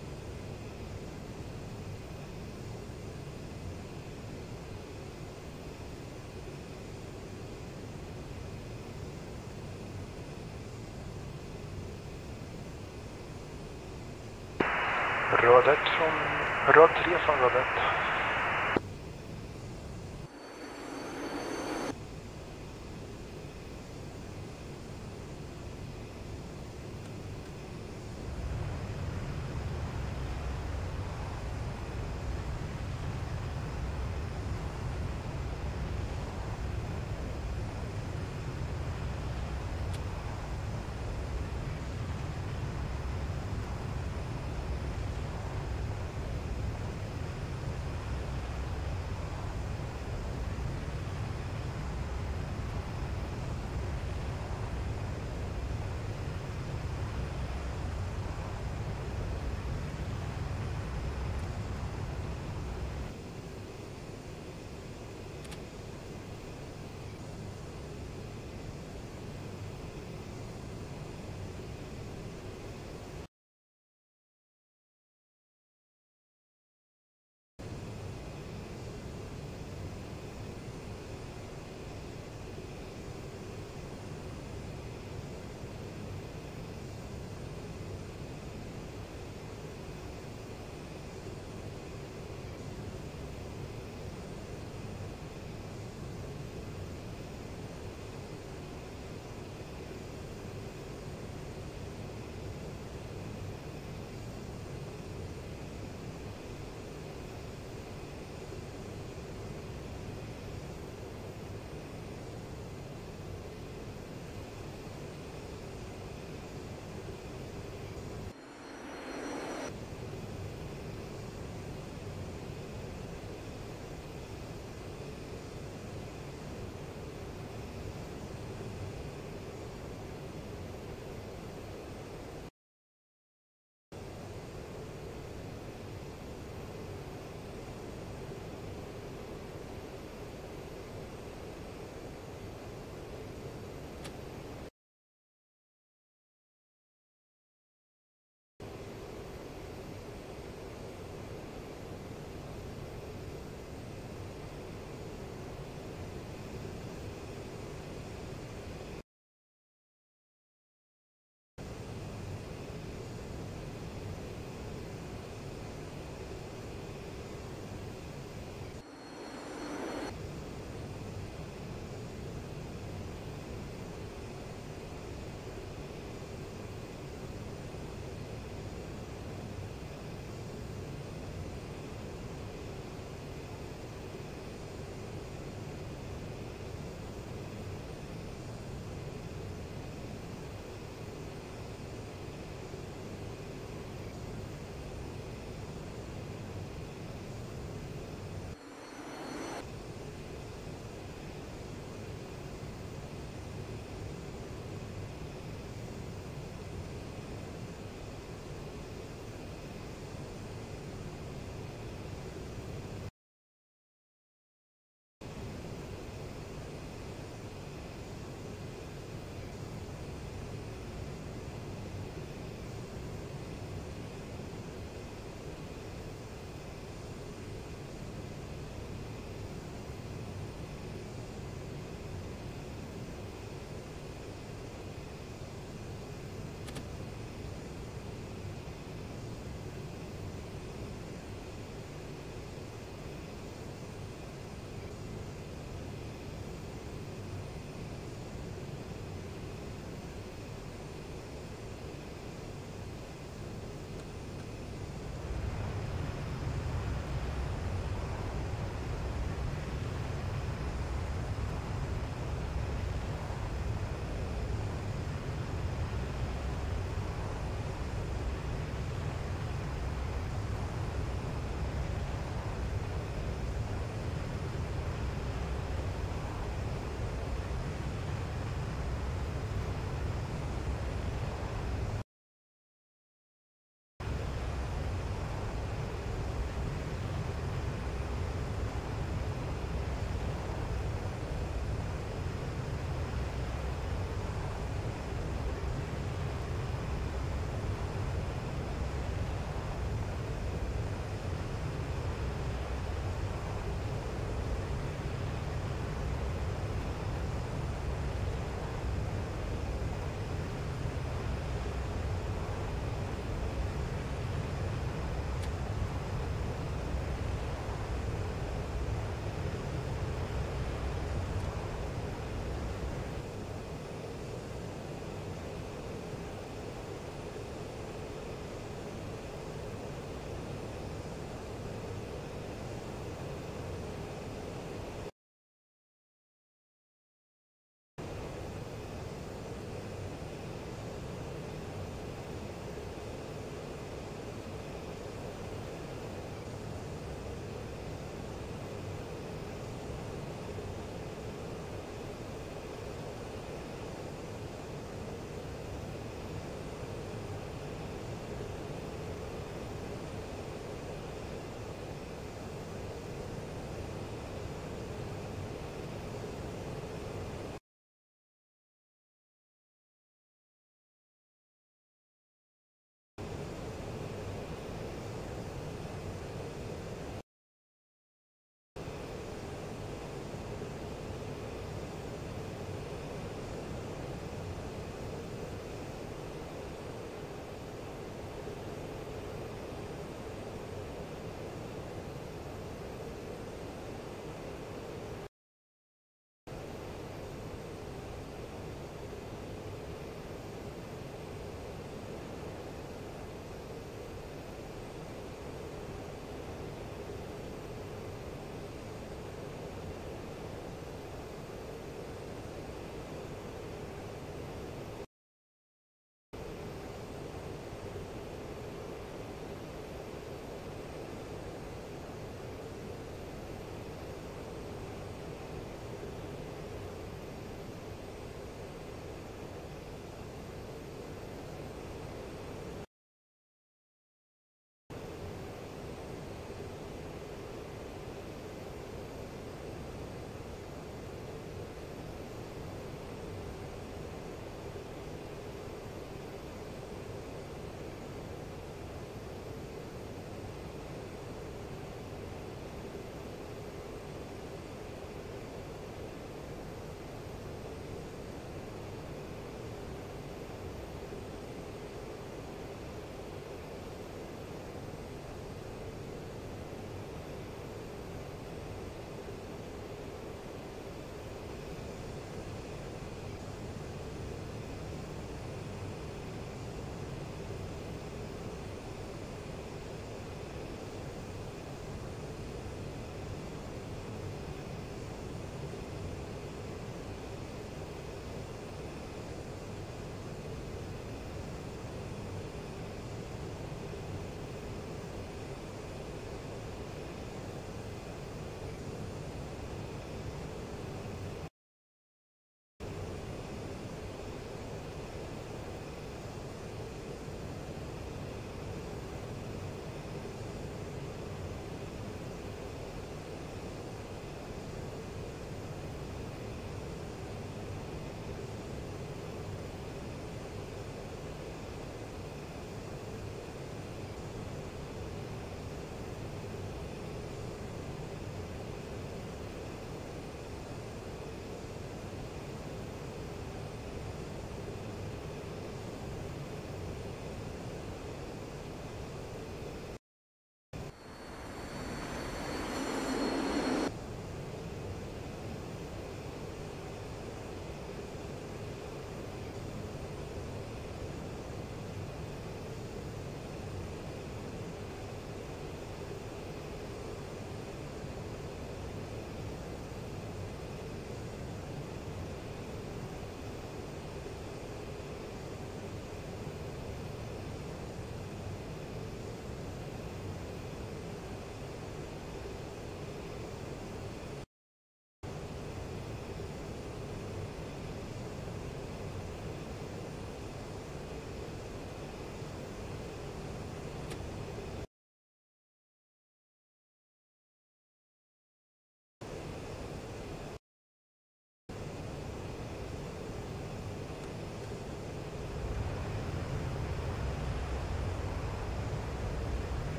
Speaker 15: Röd ett från... Röd tre från röd ett.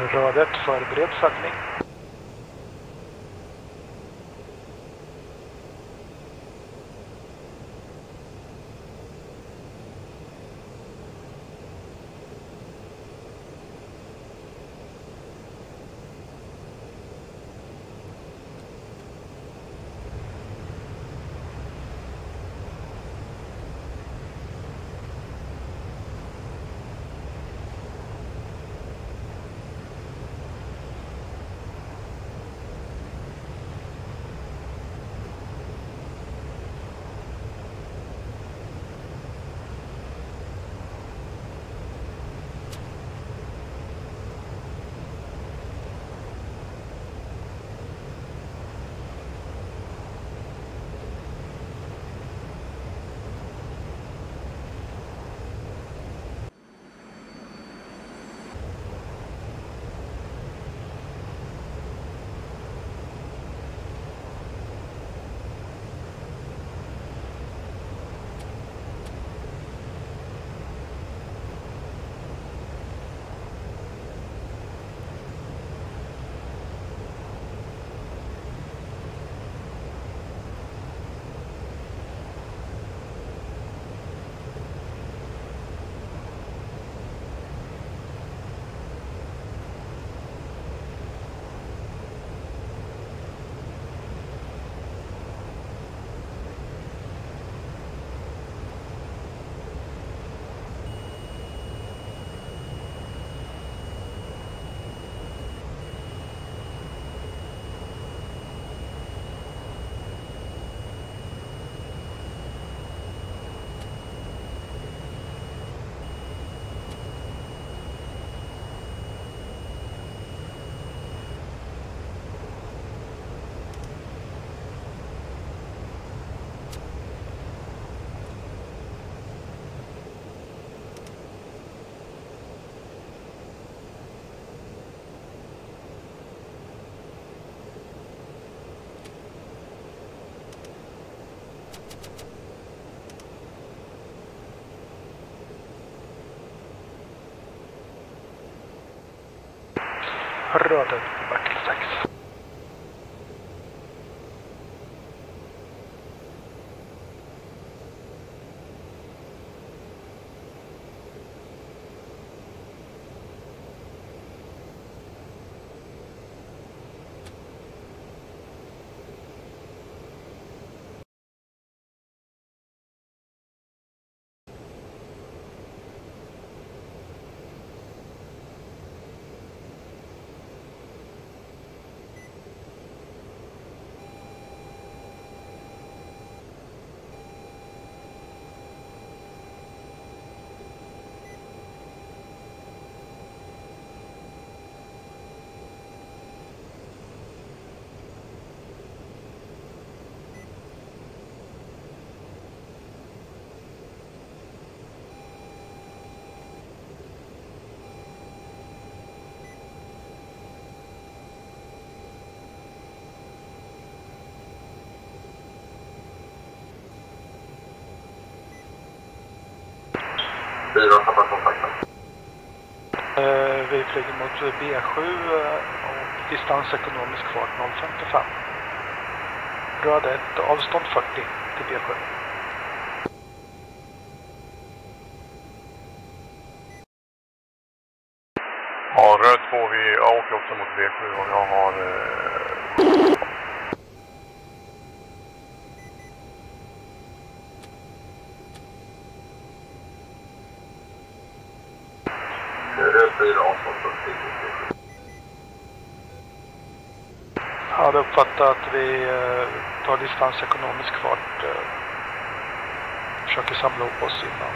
Speaker 15: Röd ett, förbered sökning. Röd ett, backel sex.
Speaker 12: Fyra tappar kontakten.
Speaker 15: Uh, vi flyger mot B sju uh, och distans ekonomisk fart noll femtiofem. Röd ett, avstånd fyrtio till B sju.
Speaker 12: Ja, röd två, vi åker också mot B sju och jag har... Uh... Röd fyra, avstånd fyrtio.
Speaker 15: Jag hade uppfattat att vi uh, tar distans ekonomisk fart. Uh, försöker samla upp oss innan.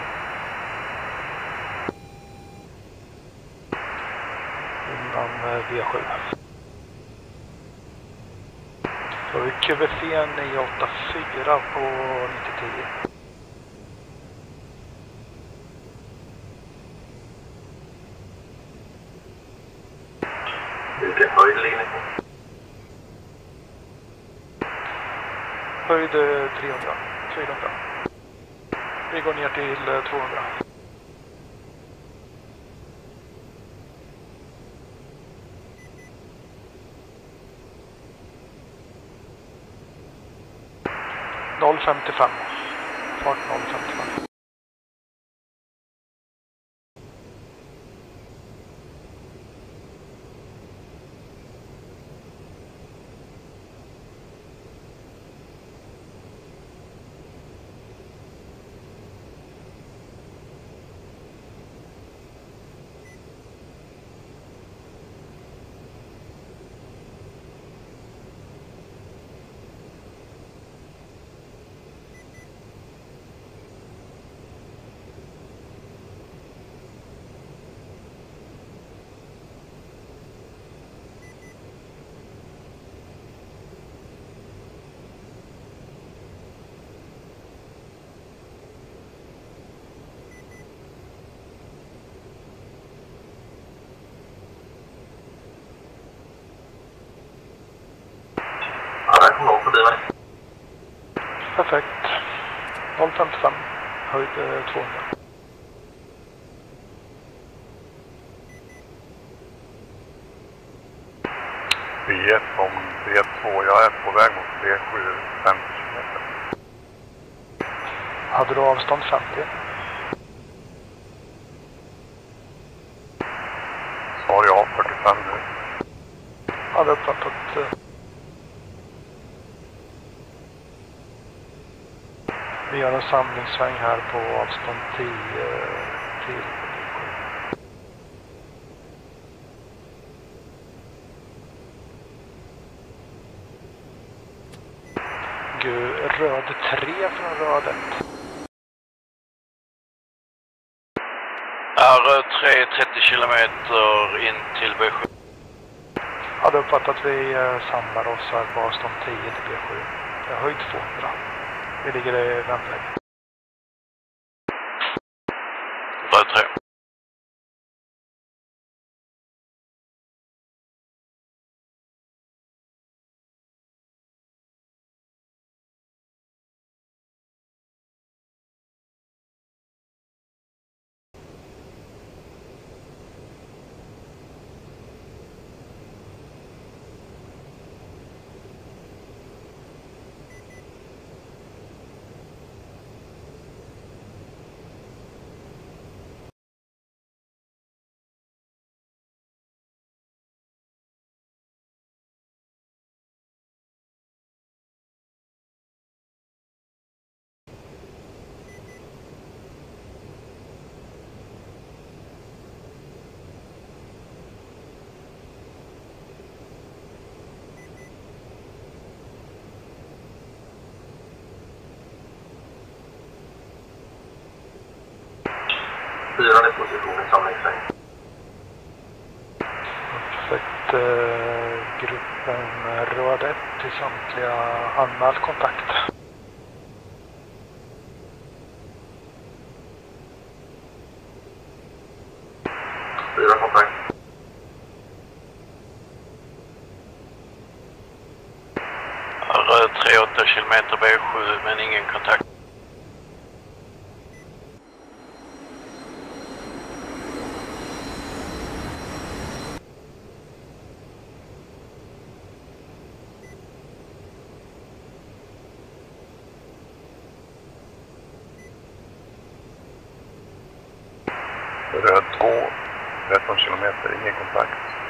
Speaker 15: Innan uh, B sju. Så vi Q V C nio åtta fyra på nittio tio.
Speaker 12: Vilken höjd ligger ni på?
Speaker 15: Höjd trehundra, fyrahundra. Vi går ner till tvåhundra. noll femtiofem. Fart noll femtiofem. Perfekt. noll femtiofem. Höjd eh, tvåhundra.
Speaker 12: B ett om B två. Jag är på väg mot B sju, femtio kilometer.
Speaker 15: Hade du avstånd femtio?
Speaker 12: Svar ja, fyrtiofem nu.
Speaker 15: Hade uppfattat... Eh, Vi gör en samlingssväng här på avstånd tio till Gud, röd tre från röd ett.
Speaker 16: R tre, trettio kilometer in till B sju.
Speaker 15: Hade uppfattat att vi samlar oss här på avstånd tio till B sju. Jag har höjt tvåhundra. Vi ligger i väntläge.
Speaker 16: Röd tre.
Speaker 12: Fyran i position i samlingssäng.
Speaker 15: Perfekt. Eh, gruppen röd ett till samtliga anmäl kontakt.
Speaker 12: Fyra kontakt.
Speaker 16: Röd tre, åtta kilometer B sju men ingen kontakt.
Speaker 12: Röd två, tretton kilometer, ingen kontakt.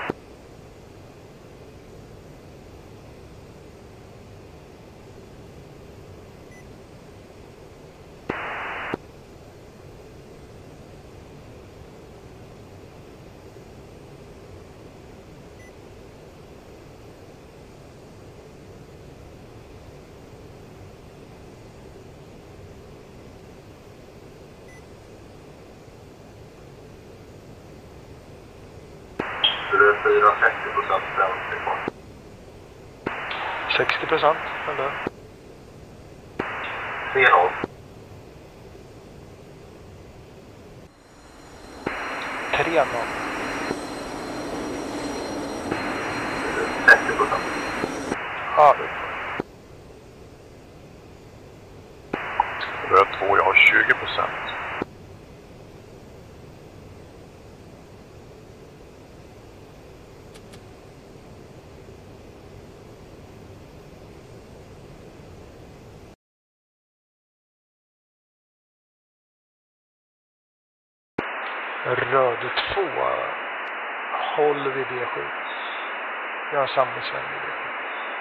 Speaker 12: fyra, trettio procent bränsle kvar.
Speaker 15: sextio procent, eller?
Speaker 12: tre noll.
Speaker 15: tre noll.
Speaker 12: trettio procent.
Speaker 15: Ja, det.
Speaker 12: Röd två, jag har tjugo procent.
Speaker 15: Röde två. Håll vid B sju. Jag har samlingsvänd vid B sju.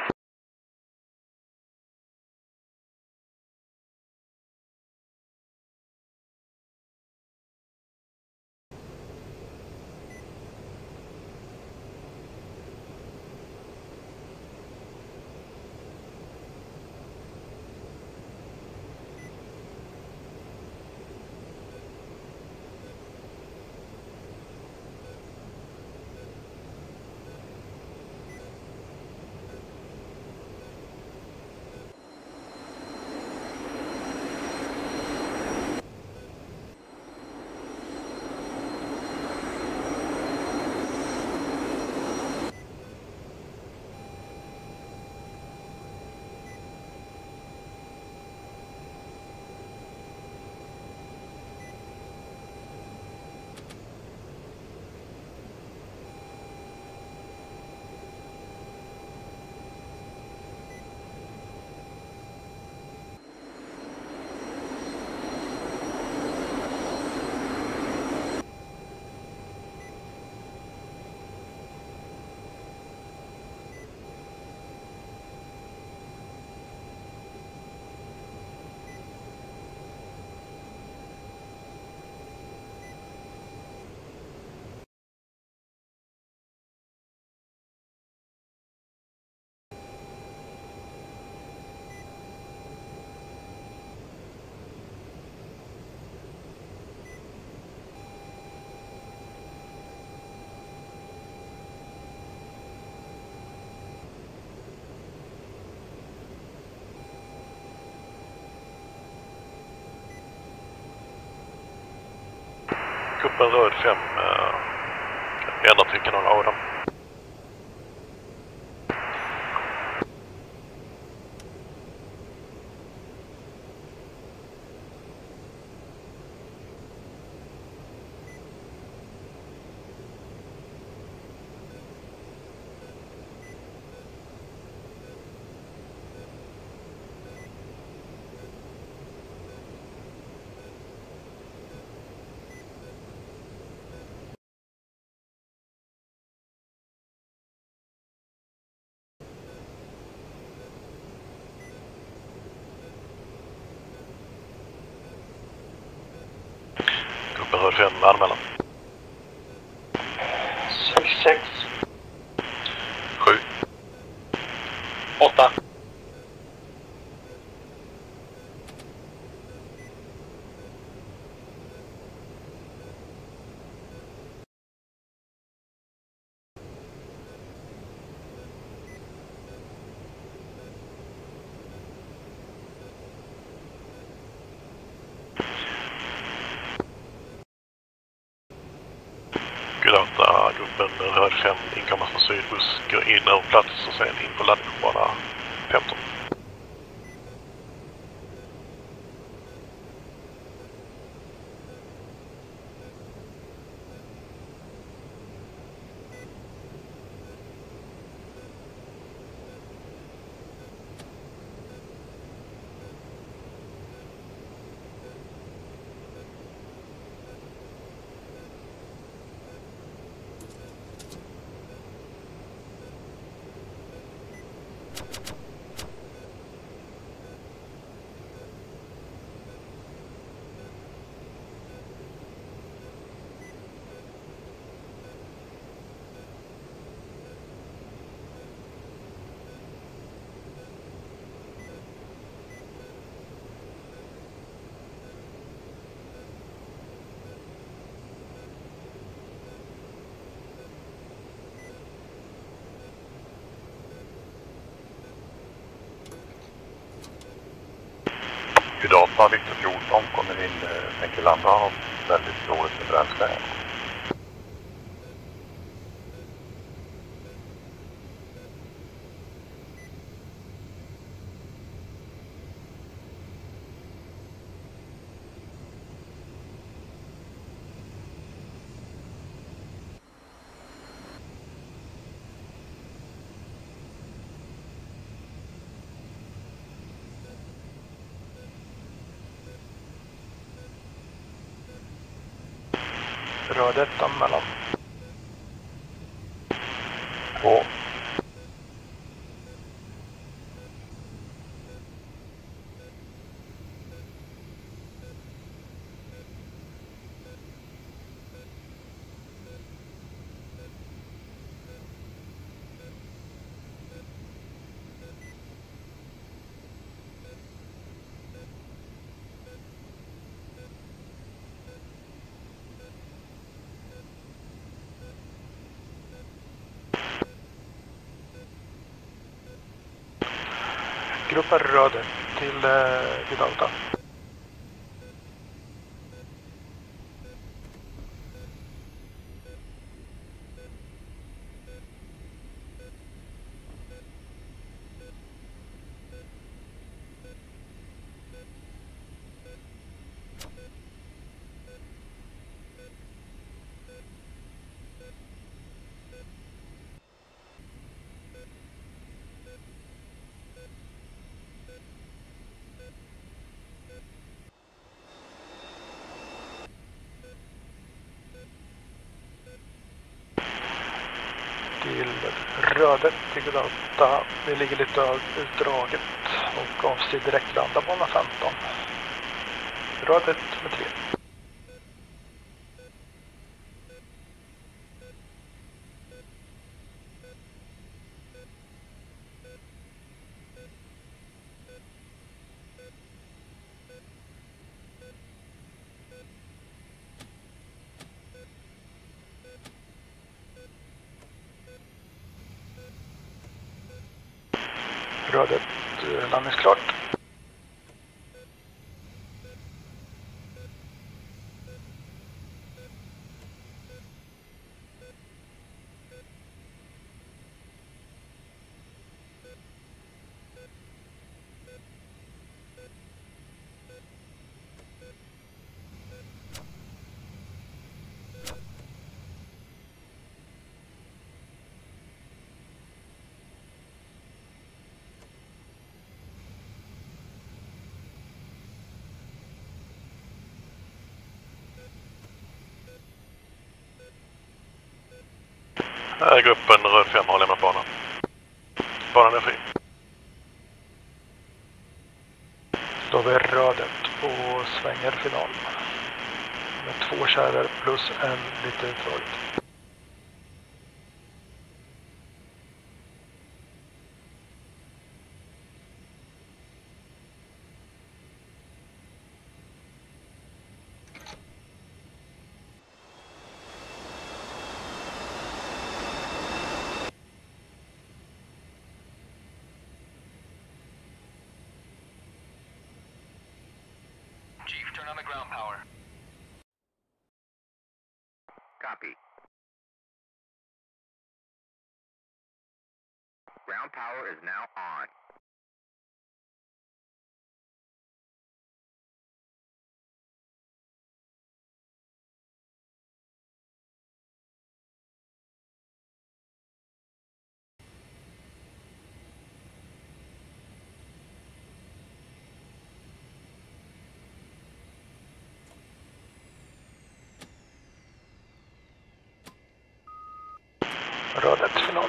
Speaker 12: Gruppen röd fem. Eh, ändra trycker några av dem. Gruppen röd fem anmälan.
Speaker 11: sex sex.
Speaker 12: sju.
Speaker 11: åtta.
Speaker 12: Gulata, gruppen röd fem inkommar från sydbuss, går in över plats och sen in på laddningsbana femton.
Speaker 17: Gudata, Viktor fjorton kommer in, eh, tänker landa, har väldigt dåligt med bränsle.
Speaker 15: Röd ett anmälan.
Speaker 17: Två.
Speaker 15: Gruppen röd till eh, Vidalta. Till rödet till Vidalta. Det ligger lite utdraget och avser direkt landa bana femton. Rödet med tre. Rödet landningsklart.
Speaker 12: Här är gruppen röd fem har lämnat banan. Banan är fri.
Speaker 15: Då har vi rödet och svänger final. Med två kärror plus en lite utdraget.
Speaker 14: Chief, turn on the ground power.
Speaker 13: Copy. Ground power is now on.
Speaker 15: Rödet final.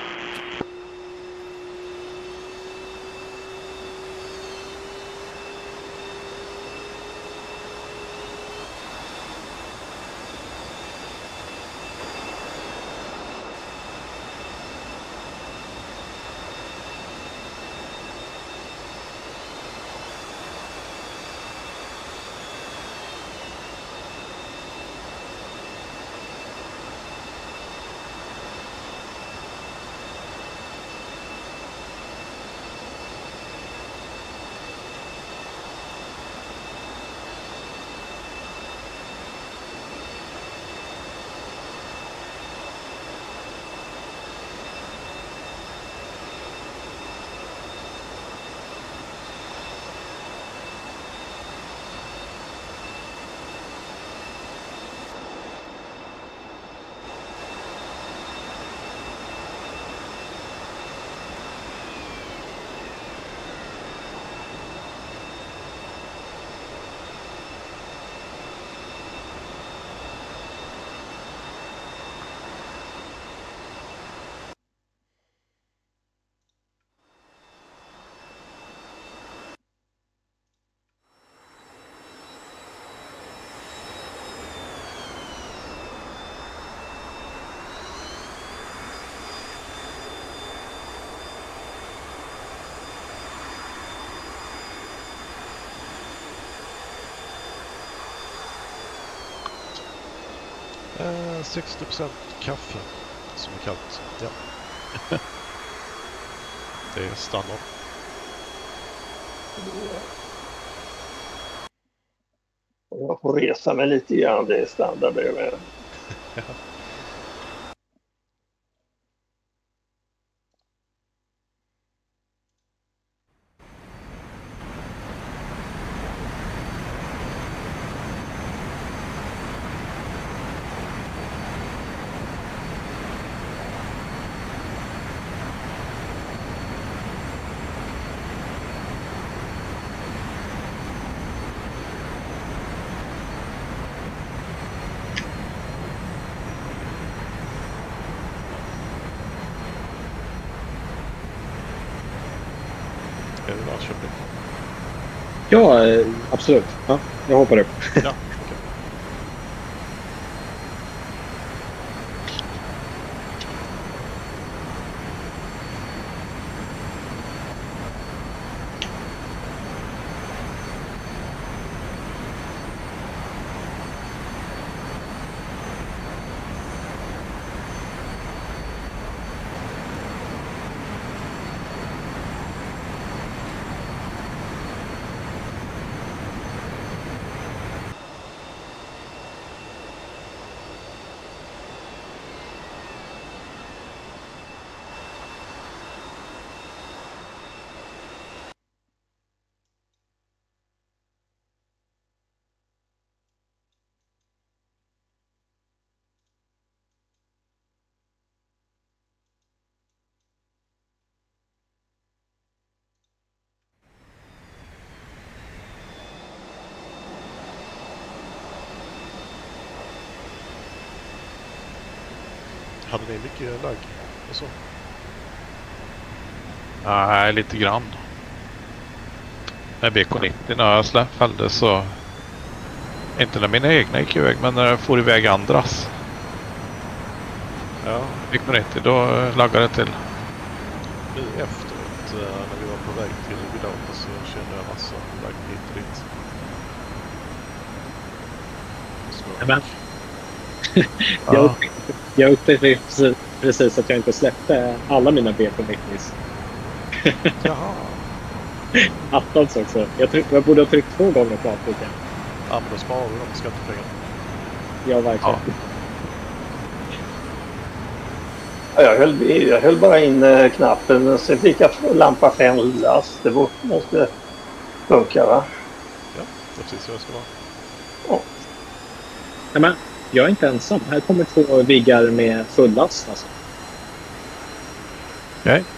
Speaker 9: Eh, sextio procent kaffe som är kallt. Ja. Det är standard.
Speaker 11: Jag får resa mig lite grann, det är standard det.
Speaker 9: Är det Norrköping?
Speaker 10: Ja, eh, absolut. Ja, jag hoppar upp.
Speaker 9: Ja. Hade ni mycket lagg och så?
Speaker 1: Nej, lite grann. Med B K nittio när jag släppte så... Inte när mina egna gick iväg, men när jag får iväg andras.
Speaker 9: Ja.
Speaker 1: B K nittio, då laggade det till.
Speaker 9: Nu efteråt, när vi var på väg till Vidalta, så kände jag massa lagg hit och dit.
Speaker 10: Men. jag, upptäckte, jag upptäckte precis, precis att jag inte släppte alla mina B K nittio.
Speaker 9: Jaha.
Speaker 10: Attans också. Jag, tryck, jag borde ha tryckt två gånger på Afrika.
Speaker 9: Ja, men då sparar vi de skattepengarna.
Speaker 10: Ja, verkligen.
Speaker 11: Ja. Jag, höll, jag höll bara in eh, knappen och sen fick jag lampa fem last. Det var, måste funka, va?
Speaker 9: Ja, det är precis så jag ska vara.
Speaker 10: Ja. Ja, men jag är inte ensam. Här kommer två viggar med full last. Alltså.
Speaker 1: Okej. Okay.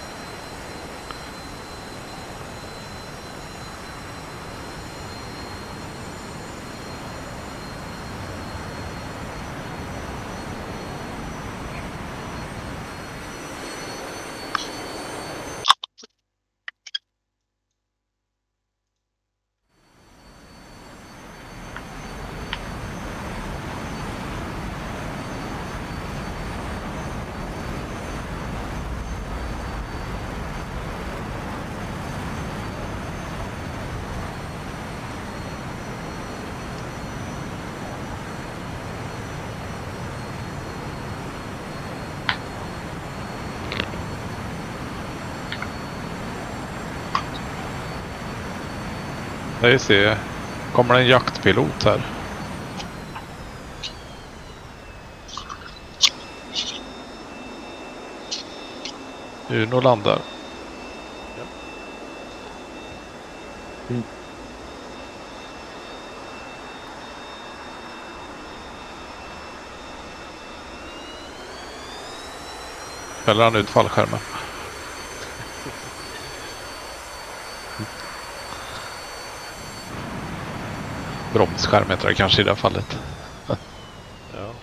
Speaker 1: Där vi ser, kommer en jaktpilot här. Uno landar.
Speaker 9: Ja.
Speaker 10: Mm.
Speaker 1: Fäller han ut fallskärmen? Bromsskärm heter det kanske i det här fallet.
Speaker 9: Ja.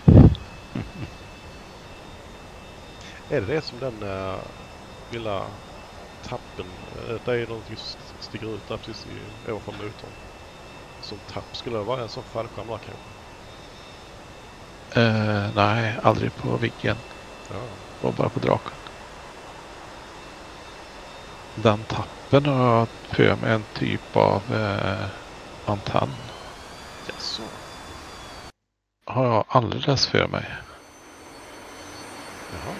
Speaker 9: Är det det som den uh, lilla tappen, uh, det är någonting som sticker ut där precis i, ovanför motorn. Som tapp, skulle det vara en sån fallskärm där kanske?
Speaker 1: Uh, nej, aldrig på Viggen.
Speaker 9: Ja.
Speaker 1: Det var bara på draken. Den tappen har jag för med en typ av uh, antenn.
Speaker 9: Jaså.
Speaker 18: har jag alldeles för mig.
Speaker 9: Jaha.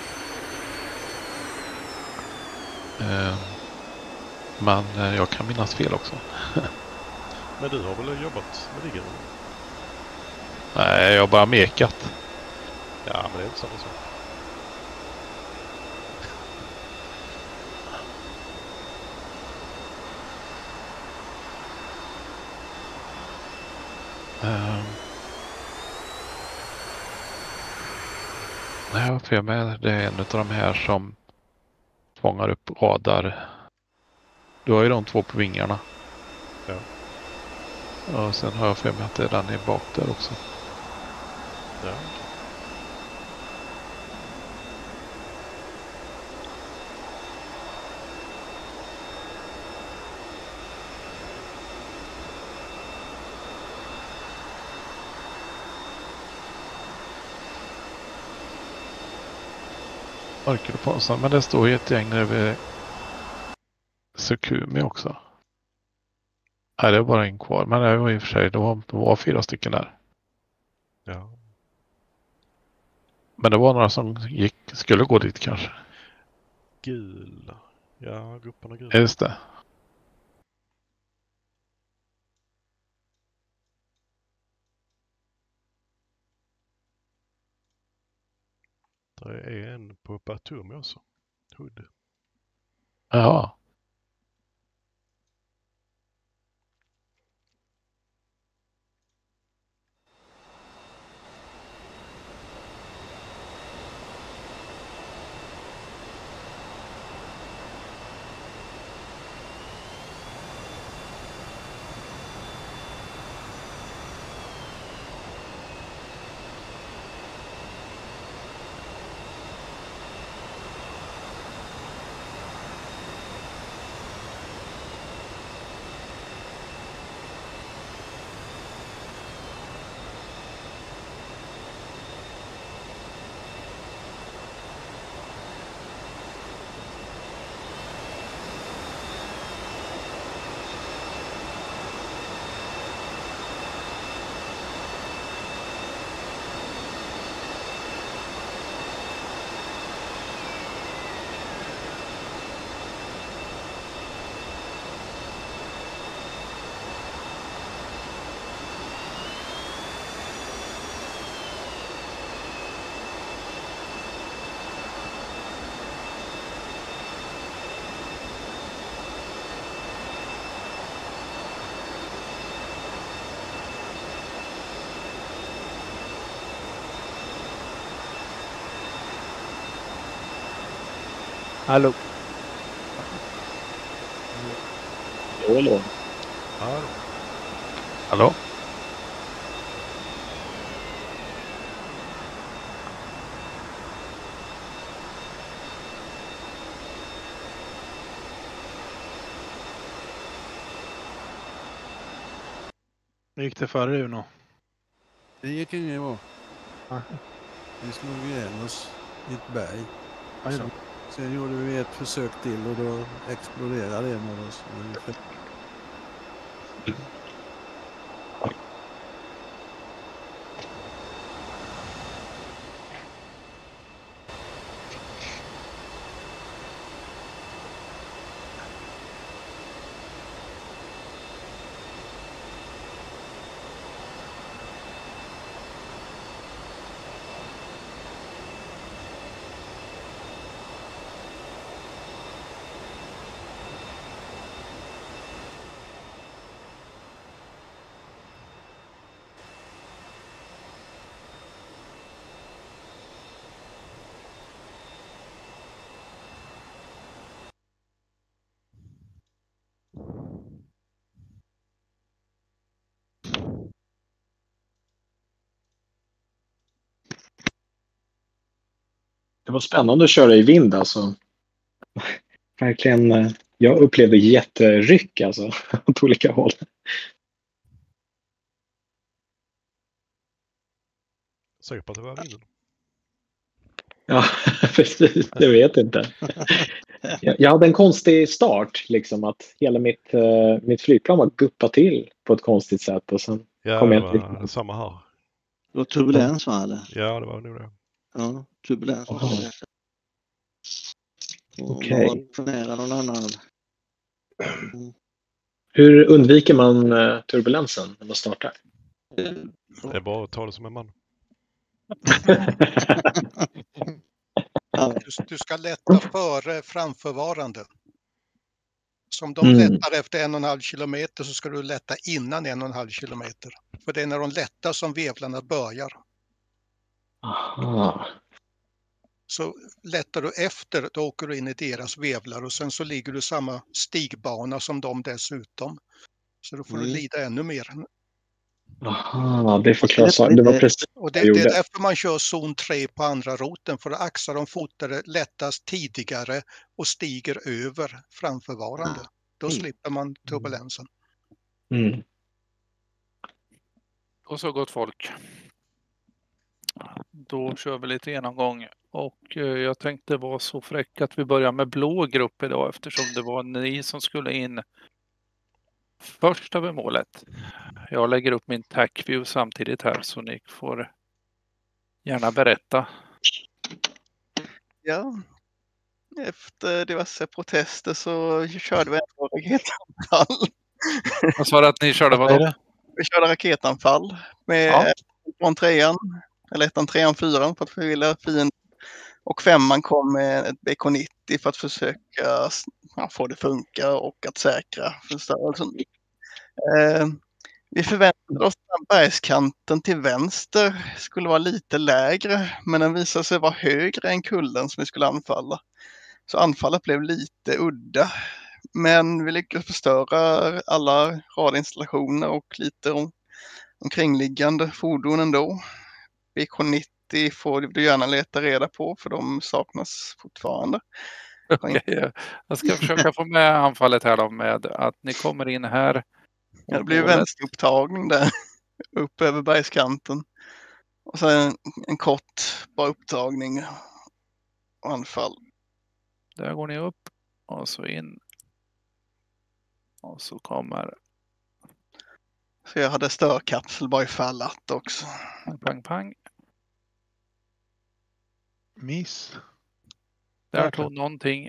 Speaker 18: Eh, men eh, jag kan minnas fel också.
Speaker 9: Men du har väl jobbat med riggen?
Speaker 18: Nej, jag har bara mekat.
Speaker 9: Ja, men det är inte samma sak.
Speaker 18: Um, nej, jag har för mig det är en av de här som fångar upp radar. Du har ju de två på vingarna.
Speaker 9: Ja.
Speaker 18: Och sen har jag för mig att det är den i bak där också.
Speaker 9: Ja.
Speaker 18: Arkerofonsen, men det står ju ett gäng där vid Sukumi också. Nej, det är bara en kvar. Men det var i och för sig, det var, det var fyra stycken där.
Speaker 9: Ja.
Speaker 18: Men det var några som gick, skulle gå dit kanske.
Speaker 9: Gul. Ja, grupperna gul.
Speaker 18: Just det.
Speaker 9: Det är en på Batumi också. Hood.
Speaker 18: Ja.
Speaker 3: Hallå.
Speaker 10: Hallå.
Speaker 9: Hallå.
Speaker 18: Hallå.
Speaker 3: Hur gick det före Uno?
Speaker 2: Det gick inget bra.
Speaker 3: Ja.
Speaker 2: Vi slog ihjäl oss i ett berg.
Speaker 3: Aj då.
Speaker 2: Sen, sen gjorde vi ett försök till och då exploderade en av oss.
Speaker 10: Det var spännande att köra i vind alltså. Verkligen, jag upplevde jätteryck alltså åt olika håll.
Speaker 9: Säker på att det var vinden?
Speaker 10: Ja, precis. Jag vet inte. Jag, jag hade en konstig start, liksom att hela mitt, uh, mitt flygplan var guppat till på ett konstigt sätt och sen
Speaker 9: ja,
Speaker 10: kom
Speaker 9: det
Speaker 10: jag
Speaker 9: var
Speaker 10: inte.
Speaker 9: samma här.
Speaker 19: Det var turbulens, va? Eller?
Speaker 9: Ja, det var nog det.
Speaker 19: Ja, turbulens.
Speaker 10: Okej.
Speaker 19: Okay. Man planerar någon annan.
Speaker 10: Mm. Hur undviker man uh, turbulensen när man startar?
Speaker 9: Det är bara att ta det som en man.
Speaker 6: Du, du ska lätta före framförvarande. Som de
Speaker 10: Mm.
Speaker 6: lättar efter en och en halv kilometer så ska du lätta innan en och en halv kilometer. För det är när de lättar som vevlarna börjar.
Speaker 10: Aha.
Speaker 6: Så lättar du efter, då åker du in i deras vevlar och sen så ligger du samma stigbana som de dessutom. Så då får
Speaker 19: Mm.
Speaker 6: du lida ännu mer.
Speaker 10: Aha, det förklarar saken. Det var precis
Speaker 6: Och det,
Speaker 10: jag gjorde.
Speaker 6: det är därför man kör zon tre på andra roten, för att axar de fortare, lättas tidigare och stiger över framförvarande. Då
Speaker 19: Mm.
Speaker 6: slipper man turbulensen.
Speaker 10: Mm.
Speaker 1: Och så gott folk. Då kör vi lite genomgång. Och eh, jag tänkte vara så fräck att vi börjar med blå grupp idag eftersom det var ni som skulle in först över målet. Jag lägger upp min tack view samtidigt här så ni får gärna berätta.
Speaker 7: Ja, efter diverse protester så körde vi en raketanfall.
Speaker 1: Vad sa du att ni körde? Vad då?
Speaker 7: Vi körde raketanfall med
Speaker 1: Ja.
Speaker 7: från trean, eller ettan, trean, fyran för att förvilla fienden. Och femman kom med ett B K nittio för att försöka ja, få det funka och att säkra förstörelsen. Eh, vi förväntade oss att bergskanten till vänster skulle vara lite lägre, men den visade sig vara högre än kullen som vi skulle anfalla. Så anfallet blev lite udda. Men vi lyckades förstöra alla radinstallationer och lite om, omkringliggande fordon ändå. B K nittio får du gärna leta reda på för de saknas fortfarande.
Speaker 1: Okej, jag ska försöka få med anfallet här då med att ni kommer in här.
Speaker 7: Ja, det blir vänsterupptagning där upp över bergskanten. Och sen en, en kort bara upptagning och anfall.
Speaker 1: Där går ni upp och så in. Och så kommer...
Speaker 7: Så jag hade störkapsel bara ifall att också.
Speaker 1: Pang, pang, pang.
Speaker 3: Miss.
Speaker 1: Där tog någonting.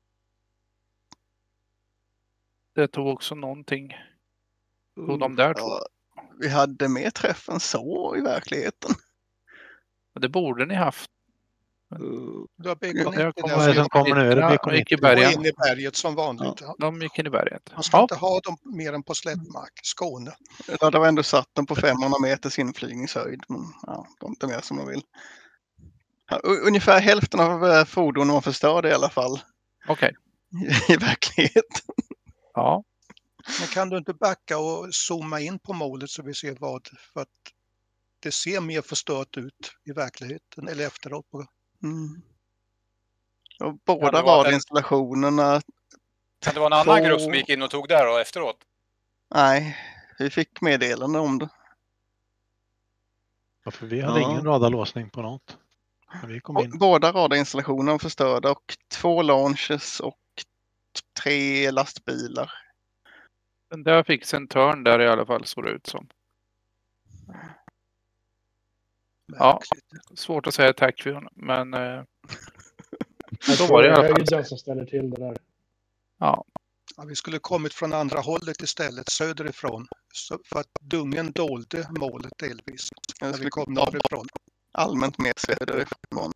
Speaker 1: Det tog också någonting. Tog de där två?
Speaker 7: Ja, vi hade mer träff än så i verkligheten.
Speaker 1: Det borde ni haft.
Speaker 6: Du har B K nittio
Speaker 1: Jag
Speaker 6: där
Speaker 1: kommer, som kommer nu. Det är
Speaker 6: de gick i bergen. In i berget som vanligt.
Speaker 1: Ja, de gick in i berget.
Speaker 6: Man ska
Speaker 1: Ja.
Speaker 6: inte ha dem mer än på slättmark. Skåne.
Speaker 7: Ja, det var ändå satt dem på femhundra meters inflygningshöjd. Men ja, de är inte mer som de vill. Ja, ungefär hälften av fordonen var förstörda i alla fall.
Speaker 1: Okej.
Speaker 7: Okay. I verkligheten.
Speaker 1: Ja.
Speaker 6: Men kan du inte backa och zooma in på målet så vi ser vad? För att det ser mer förstört ut i verkligheten eller efteråt.
Speaker 7: Mm. Och båda radinstallationerna.
Speaker 20: Kan det vara en annan två... grupp som gick in och tog där då efteråt?
Speaker 7: Nej, vi fick meddelande om det.
Speaker 3: Ja, för vi hade ja. ingen radarlåsning på något. Vi kom in.
Speaker 7: Båda radarinstallationerna förstörda och två launches och tre lastbilar.
Speaker 1: Den där fick en turn där i alla fall, såg det ut som. Ja, svårt att säga tack för, men eh,
Speaker 5: då var det i alla fall. Den som ställer till det där.
Speaker 1: Ja.
Speaker 6: Ja, vi skulle kommit från andra hållet istället, söderifrån. Så för att dungen dolde målet delvis.
Speaker 7: När vi kom norrifrån. Allmänt mer söderifrån.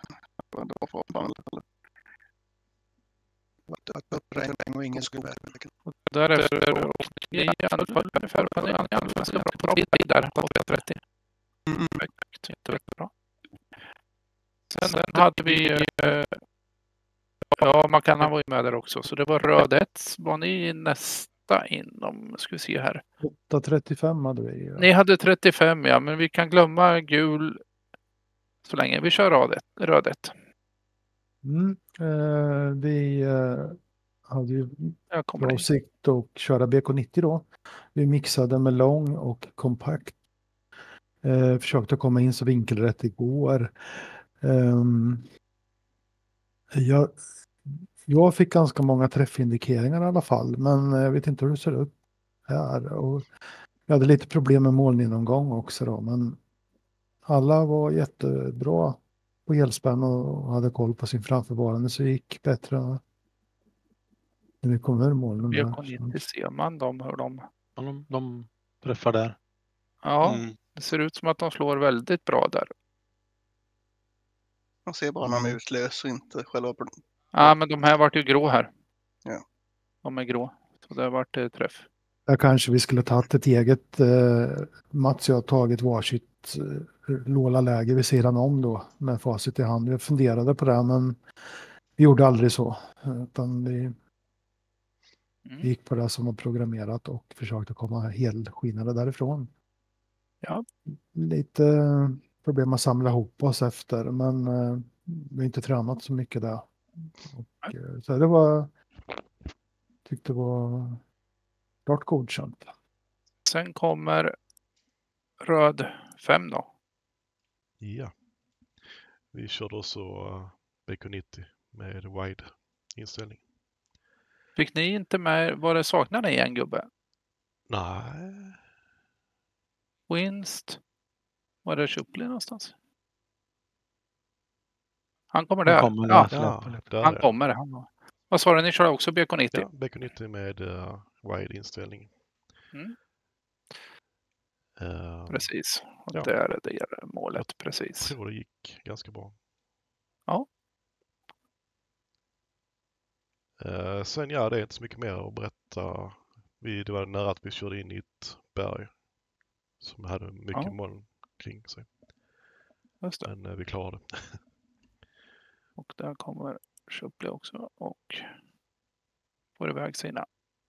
Speaker 6: Att uppregn och ingen skulle vara.
Speaker 1: Därefter åkte ni i alla fall ungefär på den i alla fall så bra bit där på trettio. Mm. Inte väldigt bra. Sen, Sen hade vi eh, ja, Makana var ju med där också, så det var röd ett. Var ni nästa inom, ska vi se här.
Speaker 4: åtta trettiofem hade vi. Ja.
Speaker 1: Ni hade trettiofem, ja, men vi kan glömma gul så länge. Vi kör rödet. rödet.
Speaker 4: Mm, eh, vi eh, hade ju bra sikt att köra B K nittio då. Vi mixade med lång och kompakt. Eh, försökte komma in så vinkelrätt det går. Um, jag, jag fick ganska många träffindikeringar i alla fall, men jag vet inte hur det ser ut här. Och jag hade lite problem med molngenomgång också då, men alla var jättebra på elspänn och hade koll på sin framförvarande, så det gick bättre när vi kom ur målen.
Speaker 1: B K nittio ser man dem, hur de...
Speaker 18: Ja, de, de träffar där.
Speaker 1: Ja,
Speaker 18: Mm.
Speaker 1: det ser ut som att de slår väldigt bra där.
Speaker 7: Man ser bara när de utlöser, inte själva...
Speaker 1: Ja, men de här vart ju grå här.
Speaker 7: Ja.
Speaker 1: De är grå. Så det har varit eh, träff.
Speaker 4: Där kanske vi skulle tagit ett eget, eh, Mats och jag har tagit varsitt eh, låla-läge vid sidan om då med facit i hand. Jag funderade på det, men vi gjorde aldrig så. Utan vi,
Speaker 1: Mm.
Speaker 4: vi gick på det som var programmerat och försökte komma helskinnade därifrån.
Speaker 1: Ja.
Speaker 4: Lite problem att samla ihop oss efter, men eh, vi har inte tränat så mycket där. Och, eh, så det var, tyckte det var klart godkänt.
Speaker 1: Sen kommer röd fem då.
Speaker 9: Ja. Vi körde också uh, B K nittio med wide inställning.
Speaker 1: Fick ni inte med, var det saknade ni en gubbe?
Speaker 9: Nej.
Speaker 1: Winst. Var det Chupley någonstans? Han kommer
Speaker 18: Han
Speaker 1: där.
Speaker 18: kommer
Speaker 1: ja,
Speaker 18: där.
Speaker 9: Ja, där
Speaker 1: han
Speaker 9: är
Speaker 1: kommer. Han. Vad sa du, ni körde också B K nittio?
Speaker 9: Ja, B K nittio med uh, wide inställning.
Speaker 1: Mm.
Speaker 9: Uh,
Speaker 1: Precis. Och
Speaker 9: ja.
Speaker 1: där är det målet, precis.
Speaker 9: Jag tror det gick ganska bra.
Speaker 1: Ja.
Speaker 9: Uh, sen ja, det är inte så mycket mer att berätta. Vi, det var nära att vi körde in i ett berg som hade mycket
Speaker 1: Ja.
Speaker 9: moln kring sig.
Speaker 1: Just det.
Speaker 9: Men uh, vi klarade det.
Speaker 1: Och där kommer Chupley också och får iväg sina.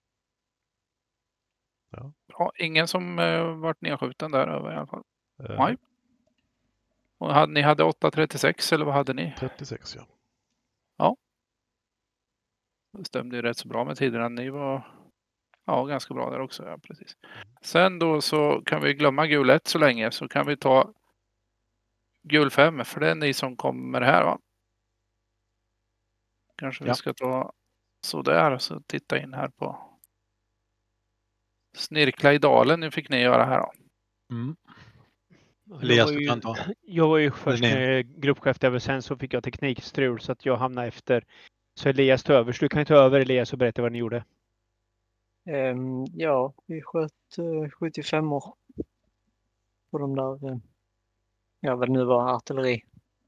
Speaker 9: Ja.
Speaker 1: Bra. Ingen som uh, varit nedskjuten där över i alla fall.
Speaker 9: Uh,
Speaker 1: Nej. Och hade, ni hade åtta trettiosex eller vad hade ni?
Speaker 9: trettiosex, ja.
Speaker 1: Ja. Det stämde ju rätt så bra med tiderna. Ni var ja, ganska bra där också. Ja, precis. Sen då så kan vi glömma gul ett så länge, så kan vi ta gul fem, för det är ni som kommer här, va? Kanske vi
Speaker 18: Ja.
Speaker 1: ska ta så där och så titta in här på Snirkla i dalen. Nu fick ni göra här då.
Speaker 18: Mm.
Speaker 3: Jag
Speaker 18: Elias,
Speaker 3: var
Speaker 18: du
Speaker 3: ju,
Speaker 18: kan ta.
Speaker 3: jag var ju först
Speaker 18: Nej.
Speaker 3: med gruppchef där, och sen så fick jag teknikstrul så att jag hamnade efter. Så Elias tog över. Så du kan ju ta över, Elias, och berätta vad ni gjorde.
Speaker 21: Um, ja, vi sköt uh, sjuttiofem år på de där, uh, ja vad det nu var, artilleri.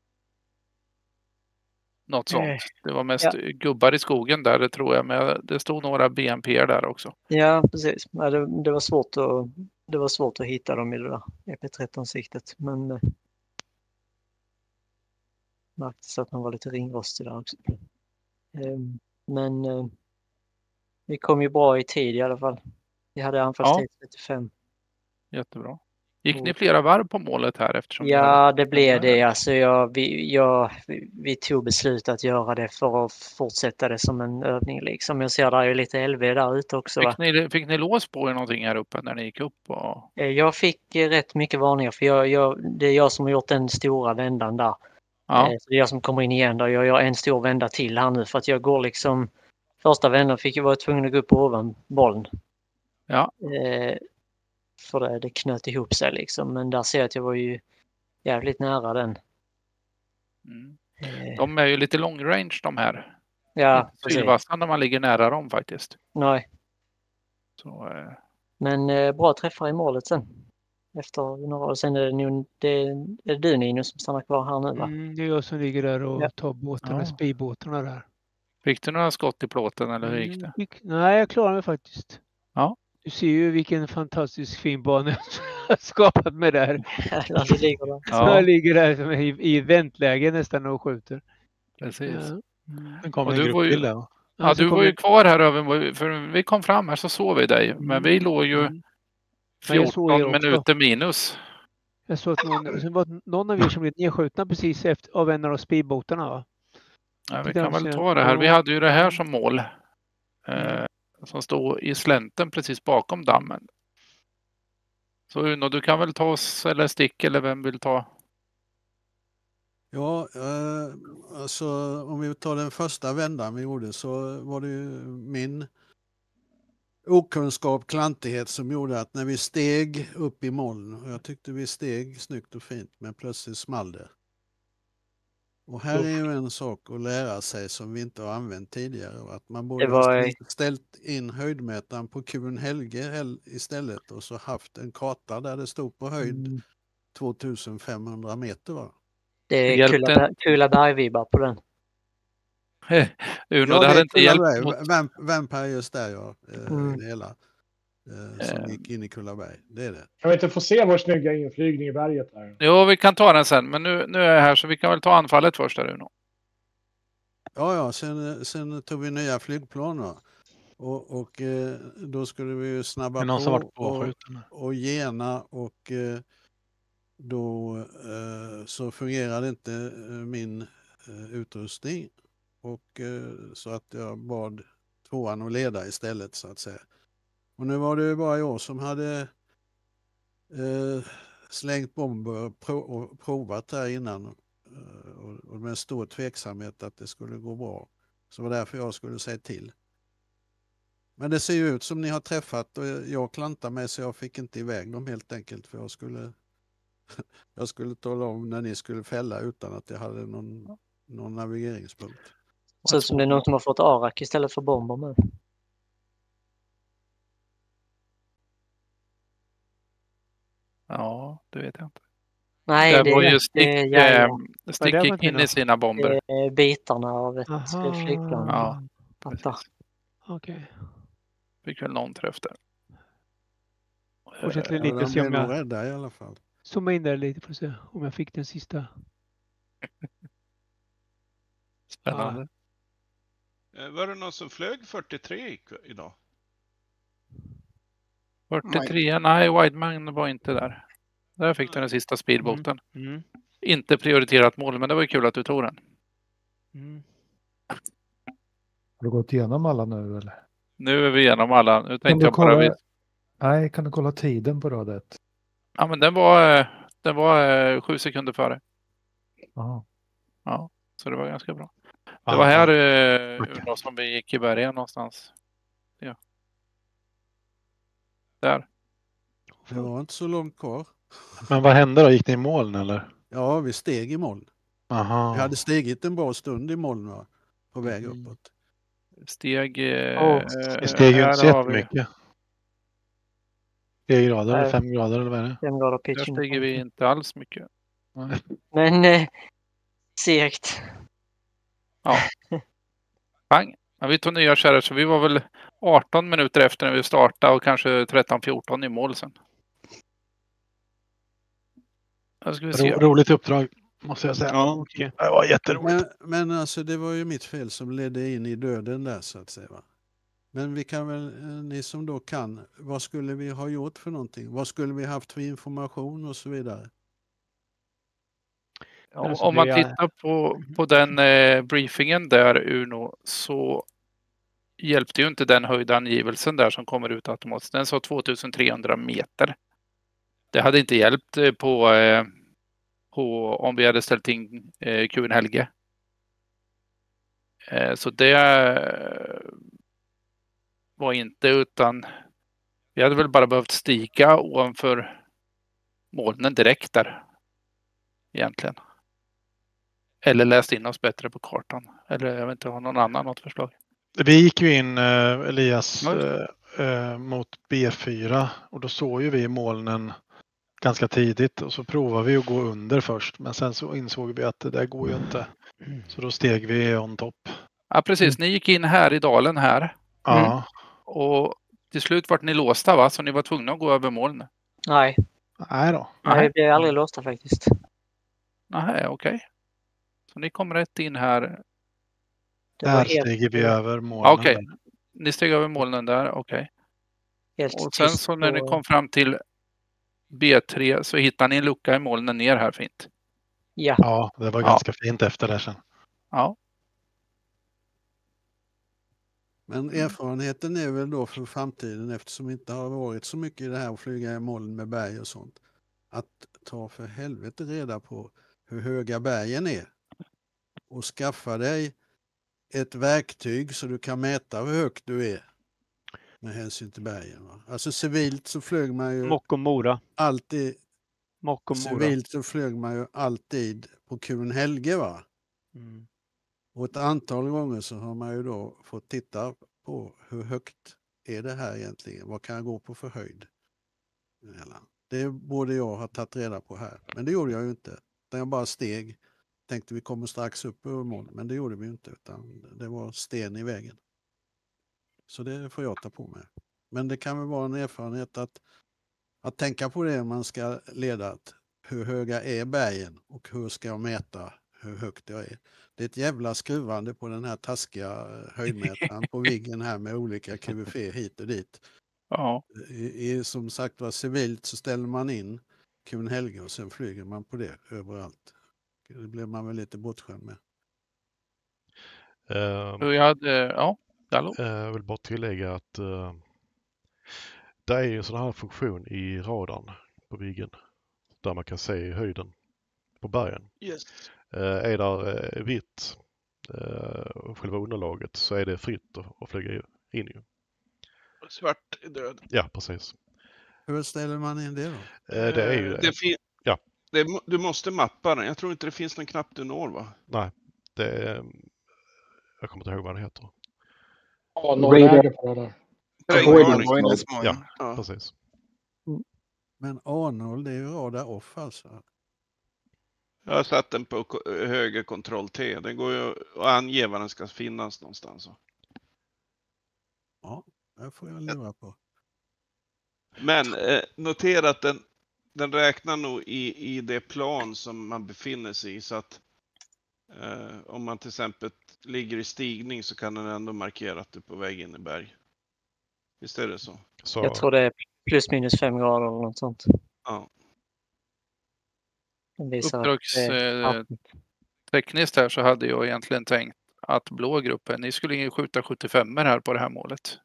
Speaker 1: Något sånt.
Speaker 21: Eh,
Speaker 1: Det var mest
Speaker 21: ja.
Speaker 1: gubbar i skogen där, det tror jag. Men det stod några B M P där också.
Speaker 21: Ja, precis. Ja, det, det, var svårt att, det var svårt att hitta dem i det där E P tretton-siktet. Men uh, märktes att man var lite ringrostig där också. Um, men uh, vi kom ju bra i tid i alla fall. Vi hade anfallstid
Speaker 1: Ja.
Speaker 21: trettiofem.
Speaker 1: Jättebra. Gick ni flera varv på målet här? Eftersom
Speaker 21: Ja,
Speaker 1: hade...
Speaker 21: det blev det. Alltså jag, vi, jag, vi, vi tog beslut att göra det för att fortsätta det som en övning. Liksom. Jag ser där är ju lite L V där ute också.
Speaker 1: Fick
Speaker 21: Va?
Speaker 1: ni, fick ni lås på er någonting här uppe när ni gick upp? Och...
Speaker 21: Jag fick rätt mycket varningar, för jag, jag, det är jag som har gjort den stora vändan där.
Speaker 1: Ja.
Speaker 21: Så det är jag som kommer in igen där. Jag gör en stor vända till här nu, för att jag går liksom... Första vändan fick jag vara tvungen att gå upp ovan bollen.
Speaker 1: Ja.
Speaker 21: Eh, för det, det knöt ihop sig liksom. Men där ser jag att jag var ju jävligt nära den.
Speaker 1: Mm. De är ju lite long range de här.
Speaker 21: Ja,
Speaker 1: Sylvassa när man ligger nära dem faktiskt.
Speaker 21: Nej.
Speaker 1: Så, eh...
Speaker 21: Men eh, bra träffar i målet sen. Efter några år. Sen är det, nog, det, är det du, Nino, som stannar kvar här nu, va?
Speaker 3: Mm, det är jag som ligger där och
Speaker 21: Ja.
Speaker 3: tar båtarna,
Speaker 1: Ja.
Speaker 3: speedbåtarna där.
Speaker 1: Fick du några skott i plåten eller hur gick det?
Speaker 3: Mm, nej, jag klarar mig faktiskt.
Speaker 1: Ja.
Speaker 3: Du ser ju vilken fantastisk fin bana jag har skapat med där.
Speaker 21: Alltså, ligger där.
Speaker 3: Ja. Jag ligger där som i, i väntläge nästan och skjuter.
Speaker 1: Precis.
Speaker 3: Ja.
Speaker 18: Sen kommer
Speaker 1: Och
Speaker 18: en
Speaker 1: du
Speaker 18: grupp
Speaker 1: var ju,
Speaker 18: till där.
Speaker 1: ja,
Speaker 3: Ja, så
Speaker 1: du var
Speaker 3: kommer-
Speaker 1: ju kvar här över, för vi kom fram här så såg vi dig. Men vi låg ju
Speaker 3: Men jag såg er
Speaker 1: fjorton
Speaker 3: också.
Speaker 1: minuter minus.
Speaker 3: Jag såg att någon, sen var det någon av er som blev nedskjutna precis efter, av en av de speedbåtarna, va?
Speaker 1: Ja, vi
Speaker 3: Titta,
Speaker 1: kan väl
Speaker 3: ser-
Speaker 1: ta det här. Vi
Speaker 3: ja.
Speaker 1: hade ju det här som mål. Eh, som stod i slänten precis bakom dammen. Så Uno, du kan väl ta oss eller stick eller vem vill ta?
Speaker 2: Ja, eh, alltså om vi tar den första vändan vi gjorde så var det ju min okunskap, klantighet som gjorde att när vi steg upp i moln, och jag tyckte vi steg snyggt och fint, men plötsligt small det. Och här är ju en sak att lära sig som vi inte har använt tidigare. Att man borde
Speaker 21: var-
Speaker 2: ha ställt in höjdmätaren på Kuhn-Helge istället och så haft en karta där det stod på höjd
Speaker 21: Mm.
Speaker 2: tvåtusenfemhundra meter. Va?
Speaker 21: Det är
Speaker 1: Hjälpte.
Speaker 21: Kulla, Kullaberg-vibbar på den.
Speaker 1: Uno,
Speaker 2: Ja,
Speaker 1: det hade inte hjälpt
Speaker 2: Kullaberg.
Speaker 1: mot...
Speaker 2: Vamp, Vampire just där, ja. Eh,
Speaker 21: Mm.
Speaker 2: det hela. Eh, som
Speaker 1: Eh.
Speaker 2: gick in i Kullaberg. Det är det.
Speaker 5: Kan vi inte få se vår snygga inflygning i berget här?
Speaker 1: Jo, vi kan ta den sen, men nu, nu är jag här så vi kan väl ta anfallet först där, Uno.
Speaker 2: Ja, ja, sen, sen tog vi nya flygplan. Va? Och, och eh, då skulle vi ju snabba
Speaker 3: Men någon som
Speaker 2: på
Speaker 3: varit påskjuten.
Speaker 2: och, och gena och eh, då eh, så fungerade inte eh, min eh, utrustning och eh, så att jag bad tvåan att leda istället så att säga. Och nu var det ju bara jag som hade eh, slängt bomber och, pro- och provat här innan eh, och, och med stor tveksamhet att det skulle gå bra. Så det var därför jag skulle säga till. Men det ser ju ut som ni har träffat och jag klantade mig så jag fick inte iväg dem helt enkelt för jag skulle jag skulle tala om när ni skulle fälla utan att jag hade någon, någon navigeringspunkt.
Speaker 21: Så som det är någon som har fått Arak istället för bomber med.
Speaker 1: Ja, det vet jag inte.
Speaker 21: Nej,
Speaker 1: det,
Speaker 21: det
Speaker 1: var
Speaker 21: är
Speaker 1: ju stick,
Speaker 21: det är- ja, ja.
Speaker 1: eh, Stick gick in i sina bomber.
Speaker 21: Det är bitarna av ett
Speaker 3: Aha.
Speaker 21: flygplan.
Speaker 1: Ja,
Speaker 21: Fattar.
Speaker 3: Okej.
Speaker 1: fick väl någon träff där.
Speaker 3: Fortsätter
Speaker 2: Ja,
Speaker 3: lite
Speaker 2: de
Speaker 3: se om
Speaker 2: blev nog
Speaker 3: jag
Speaker 2: rädda i alla fall.
Speaker 3: zoomar in där lite för att se om jag fick den sista.
Speaker 1: Spännande.
Speaker 8: Eh, Var det någon som flög fyrtiotre i- idag?
Speaker 1: fyrtiotre, nej, Wideman var inte där. Där fick du den sista speedboten.
Speaker 3: Mm. Mm.
Speaker 1: Inte prioriterat mål, men det var ju kul att du tog den.
Speaker 3: Mm.
Speaker 4: Har du gått igenom alla nu eller?
Speaker 1: Nu är vi igenom alla. Nu
Speaker 4: Kan
Speaker 1: tänkte
Speaker 4: du
Speaker 1: jag bara...
Speaker 4: kolla,
Speaker 1: Vi...
Speaker 4: nej, kan du kolla tiden på rad ett?
Speaker 1: Ja, men den var, eh, den var eh, sju sekunder före.
Speaker 4: Aha.
Speaker 1: Ja, så det var ganska bra. Det
Speaker 3: Ja,
Speaker 1: var här
Speaker 3: ja.
Speaker 1: eh, okay. som vi gick i bergen någonstans. Ja. Där.
Speaker 2: Det var inte så långt kvar.
Speaker 3: Men vad hände då? Gick ni i moln eller?
Speaker 2: Ja, vi steg i moln.
Speaker 3: Aha.
Speaker 2: Vi hade stigit en bra stund i moln va? På väg
Speaker 1: Mm.
Speaker 2: uppåt.
Speaker 1: Steg... Eh,
Speaker 3: Oh, vi steg ju
Speaker 1: här
Speaker 3: inte så
Speaker 1: har vi-
Speaker 3: jättemycket. Tre grader eller
Speaker 21: Nej.
Speaker 3: fem grader eller vad är det?
Speaker 21: Fem grader
Speaker 1: Där
Speaker 21: pitching.
Speaker 1: stiger vi inte alls mycket.
Speaker 21: Men eh, segt.
Speaker 1: Ja. Bang. Ja, vi tog nya kärror så vi var väl arton minuter efter när vi startade och kanske tretton fjorton i mål sen. Jag ska vi se.
Speaker 3: Ro, roligt uppdrag måste jag säga.
Speaker 19: Ja.
Speaker 3: Okej. Det var jätteroligt.
Speaker 2: Men, men alltså det var ju mitt fel som ledde in i döden där så att säga. Va? Men vi kan väl, eh, ni som då kan, vad skulle vi ha gjort för någonting? Vad skulle vi haft för information och så vidare?
Speaker 1: Ja,
Speaker 3: alltså,
Speaker 1: om man
Speaker 3: det är-
Speaker 1: tittar på, på den eh, briefingen där Uno så hjälpte ju inte den höjdangivelsen där som kommer ut automatiskt. Den sa tvåtusentrehundra meter. Det hade inte hjälpt eh, på, eh, på om vi hade ställt in eh, Kuhn-Helge. Eh, så det eh, var inte utan vi hade väl bara behövt stiga ovanför molnen direkt där. Egentligen. Eller läst in oss bättre på kartan. Eller jag vet inte, har någon annan något förslag?
Speaker 3: Vi gick ju in eh, Elias
Speaker 1: Ja.
Speaker 3: eh, eh, mot B fyra och då såg ju vi molnen ganska tidigt och så provade vi att gå under först men sen så insåg vi att det där går ju inte. Så då steg vi on top.
Speaker 1: Ja, precis. Ni gick in här i dalen här.
Speaker 3: Ja.
Speaker 1: Och till slut vart ni låsta va? Så ni var tvungna att gå över molnen.
Speaker 21: Nej,
Speaker 3: Nej då.
Speaker 21: nej, vi blev aldrig låsta faktiskt.
Speaker 1: Nej, okej. Så ni kom rätt in här.
Speaker 21: Det var
Speaker 3: Där
Speaker 21: helt-
Speaker 3: stiger vi över molnen.
Speaker 1: Ja, okej. Ni steg över molnen där, okej.
Speaker 21: Helt
Speaker 1: Och sen
Speaker 21: tyst
Speaker 1: så när ni
Speaker 21: på-
Speaker 1: kom fram till B tre så hittade ni en lucka i molnen ner här fint.
Speaker 21: Ja.
Speaker 3: Ja, det var
Speaker 1: Ja.
Speaker 3: ganska fint efter det sen.
Speaker 1: Ja.
Speaker 2: Men
Speaker 1: Mm.
Speaker 2: erfarenheten är väl då för framtiden eftersom vi inte har varit så mycket i det här att flyga i moln med berg och sånt. Att ta för helvete reda på hur höga bergen är. Och skaffa dig ett verktyg så du kan mäta hur högt du är. med hänsyn till bergen. Va? Alltså civilt så flög man ju
Speaker 16: Mock och Mora.
Speaker 2: alltid
Speaker 16: Mock och Mora.
Speaker 2: civilt så flög man ju alltid på Kulnhelge, va?
Speaker 16: Mm.
Speaker 2: Och ett antal gånger så har man ju då fått titta på hur högt är det här egentligen? Vad kan jag gå på för höjd? Det borde jag ha tagit reda på här. Men det gjorde jag ju inte. Jag bara steg. Tänkte vi kommer strax upp över mål. Men det gjorde vi inte. Utan det var sten i vägen. Så det får jag ta på mig. Men det kan väl vara en erfarenhet att, att tänka på det man ska leda. Att hur höga är bergen? Och hur ska jag mäta hur högt jag är? Det är ett jävla skruvande på den här taskiga höjdmätaren på Viggen här med olika Q V F hit och dit.
Speaker 1: Ja.
Speaker 2: I, i, som sagt var civilt så ställer man in Kulnhelge och sen flyger man på det överallt. Det blir man väl lite bortskämd med.
Speaker 9: Uh,
Speaker 1: jag hade, ja, hallå.
Speaker 9: Uh, jag vill bara tillägga att uh, det är ju en sån här funktion i radarn på Viggen där man kan se höjden på bergen.
Speaker 8: Yes.
Speaker 9: Uh, är där uh, vitt uh, själva underlaget så är det fritt att, att flyga in ju.
Speaker 8: Svart är död.
Speaker 9: Ja, precis.
Speaker 2: Hur ställer man in det då?
Speaker 9: Uh, det är ju
Speaker 8: det. Fin-
Speaker 9: ja.
Speaker 8: det. Du måste mappa den. Jag tror inte det finns någon knapp du når, va?
Speaker 9: Nej, det är... Jag kommer inte ihåg vad det heter.
Speaker 5: Ja, nollläge på det där.
Speaker 9: Ja, ja, precis.
Speaker 2: Men A noll, det är ju radar off alltså.
Speaker 8: Jag har satt den på höger kontroll T. Den går ju att ange var den ska finnas någonstans.
Speaker 2: Ja, det får jag lura på.
Speaker 8: Men eh, notera att den, den räknar nog i, i det plan som man befinner sig i. Så att eh, om man till exempel ligger i stigning så kan den ändå markera att du är på väg in i berg. Visst är det så?
Speaker 21: så... Jag tror det är plus minus fem grader eller något sånt.
Speaker 8: Ja.
Speaker 1: Uppdrags eh, tekniskt här så hade jag egentligen tänkt att blå gruppen, ni skulle skjuta sjuttiofem här på det här målet.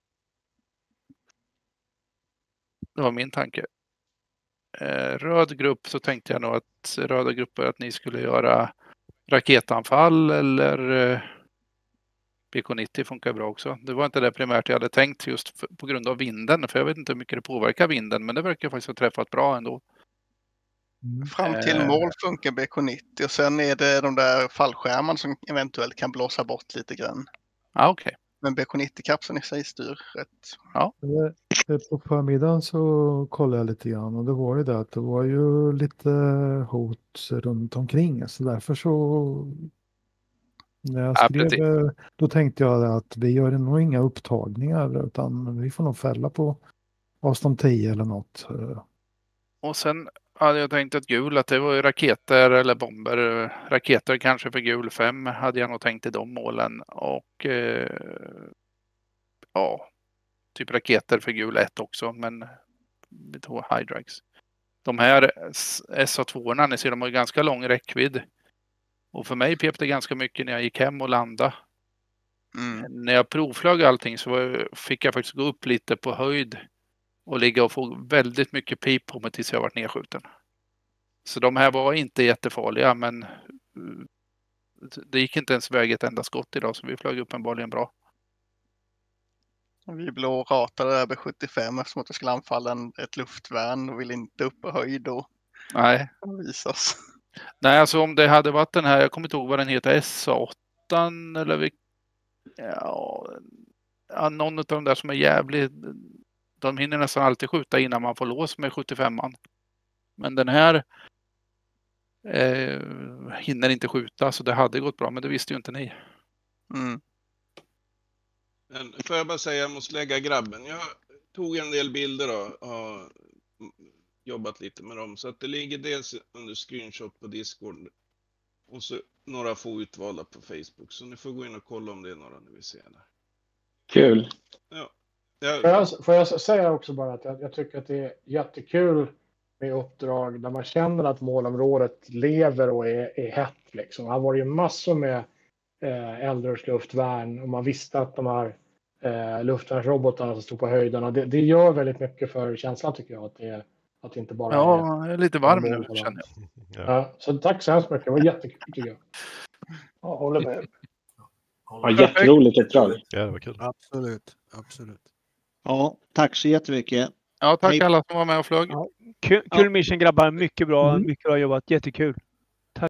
Speaker 1: Det var min tanke. Eh, röd grupp så tänkte jag nog att röda grupper att ni skulle göra raketanfall eller eh, B K nittio funkar bra också. Det var inte det primärt jag hade tänkt just för, på grund av vinden. För jag vet inte hur mycket det påverkar vinden. Men det verkar faktiskt ha träffat bra ändå.
Speaker 7: Mm. Fram till mål funkar B K nittio och sen är det de där fallskärmarna som eventuellt kan blåsa bort lite grann.
Speaker 1: Ah, okej. Okay.
Speaker 7: Men B K nittio-kapseln i sig styr rätt.
Speaker 1: Ja.
Speaker 4: På förmiddagen så kollade jag lite grann och det var ju det att det var ju lite hot runt omkring. Så därför så när jag skrev ja, då tänkte jag att vi gör nog inga upptagningar utan vi får nog fälla på avstånd tio eller något.
Speaker 1: Och sen hade jag tänkt att gul, att det var ju raketer eller bomber. Raketer kanske för gul fem hade jag nog tänkt i de målen. Och eh, ja, typ raketer för gul ett också. Men vi tog high drags. De här S A två-orna, ni ser de har ganska lång räckvidd. Och för mig pep det ganska mycket när jag gick hem och landade. Mm. När jag provflög allting så fick jag faktiskt gå upp lite på höjd. Och ligga och få väldigt mycket pip på mig tills jag varit nedskjuten. Så de här var inte jättefarliga men det gick inte ens väg ett enda skott idag så vi flög uppenbarligen bra.
Speaker 7: Vi blå ratade över sjuttiofem eftersom att det skulle anfalla en, ett luftvärn och ville inte upp på höjd och
Speaker 1: Nej.
Speaker 7: visa oss.
Speaker 1: Nej, alltså om det hade varit den här, jag kommer inte ihåg vad den heter, S A åtta eller vi, ja, ja, någon av de där som är jävligt. De hinner nästan alltid skjuta innan man får lås med sjuttiofemman. Men den här eh, hinner inte skjuta så det hade gått bra men det visste ju inte ni.
Speaker 7: Mm.
Speaker 8: Men får jag bara säga, jag måste lägga grabben. Jag tog en del bilder och har jobbat lite med dem. Så att det ligger dels under screenshot på Discord och så några få utvalda på Facebook. Så ni får gå in och kolla om det är några ni vill se där.
Speaker 10: Kul.
Speaker 8: Ja.
Speaker 5: Jag... Får, jag, får jag säga också bara att jag, jag tycker att det är jättekul med uppdrag där man känner att målområdet lever och är, är hett. Liksom. Här var det ju massor med eh, Eldrörs luftvärn och man visste att de här eh, luftvärnsrobotarna som stod på höjderna, det, det gör väldigt mycket för känslan tycker jag. Att det, är, att det inte bara
Speaker 1: ja,
Speaker 5: är...
Speaker 1: jag är lite varm nu känner
Speaker 5: jag. Ja, så tack så hemskt mycket, det var jättekul tycker jag. Ja, håller med.
Speaker 10: Ja, jätteroligt uppdrag.
Speaker 9: Ja, det var kul.
Speaker 2: Absolut, absolut.
Speaker 19: Ja, tack så jättemycket.
Speaker 1: Ja, tack
Speaker 19: Hej.
Speaker 1: alla som var med och flög.
Speaker 16: Ja. Kul, kul mission grabbar, mycket bra,
Speaker 4: Mm.
Speaker 16: mycket bra jobbat, jättekul.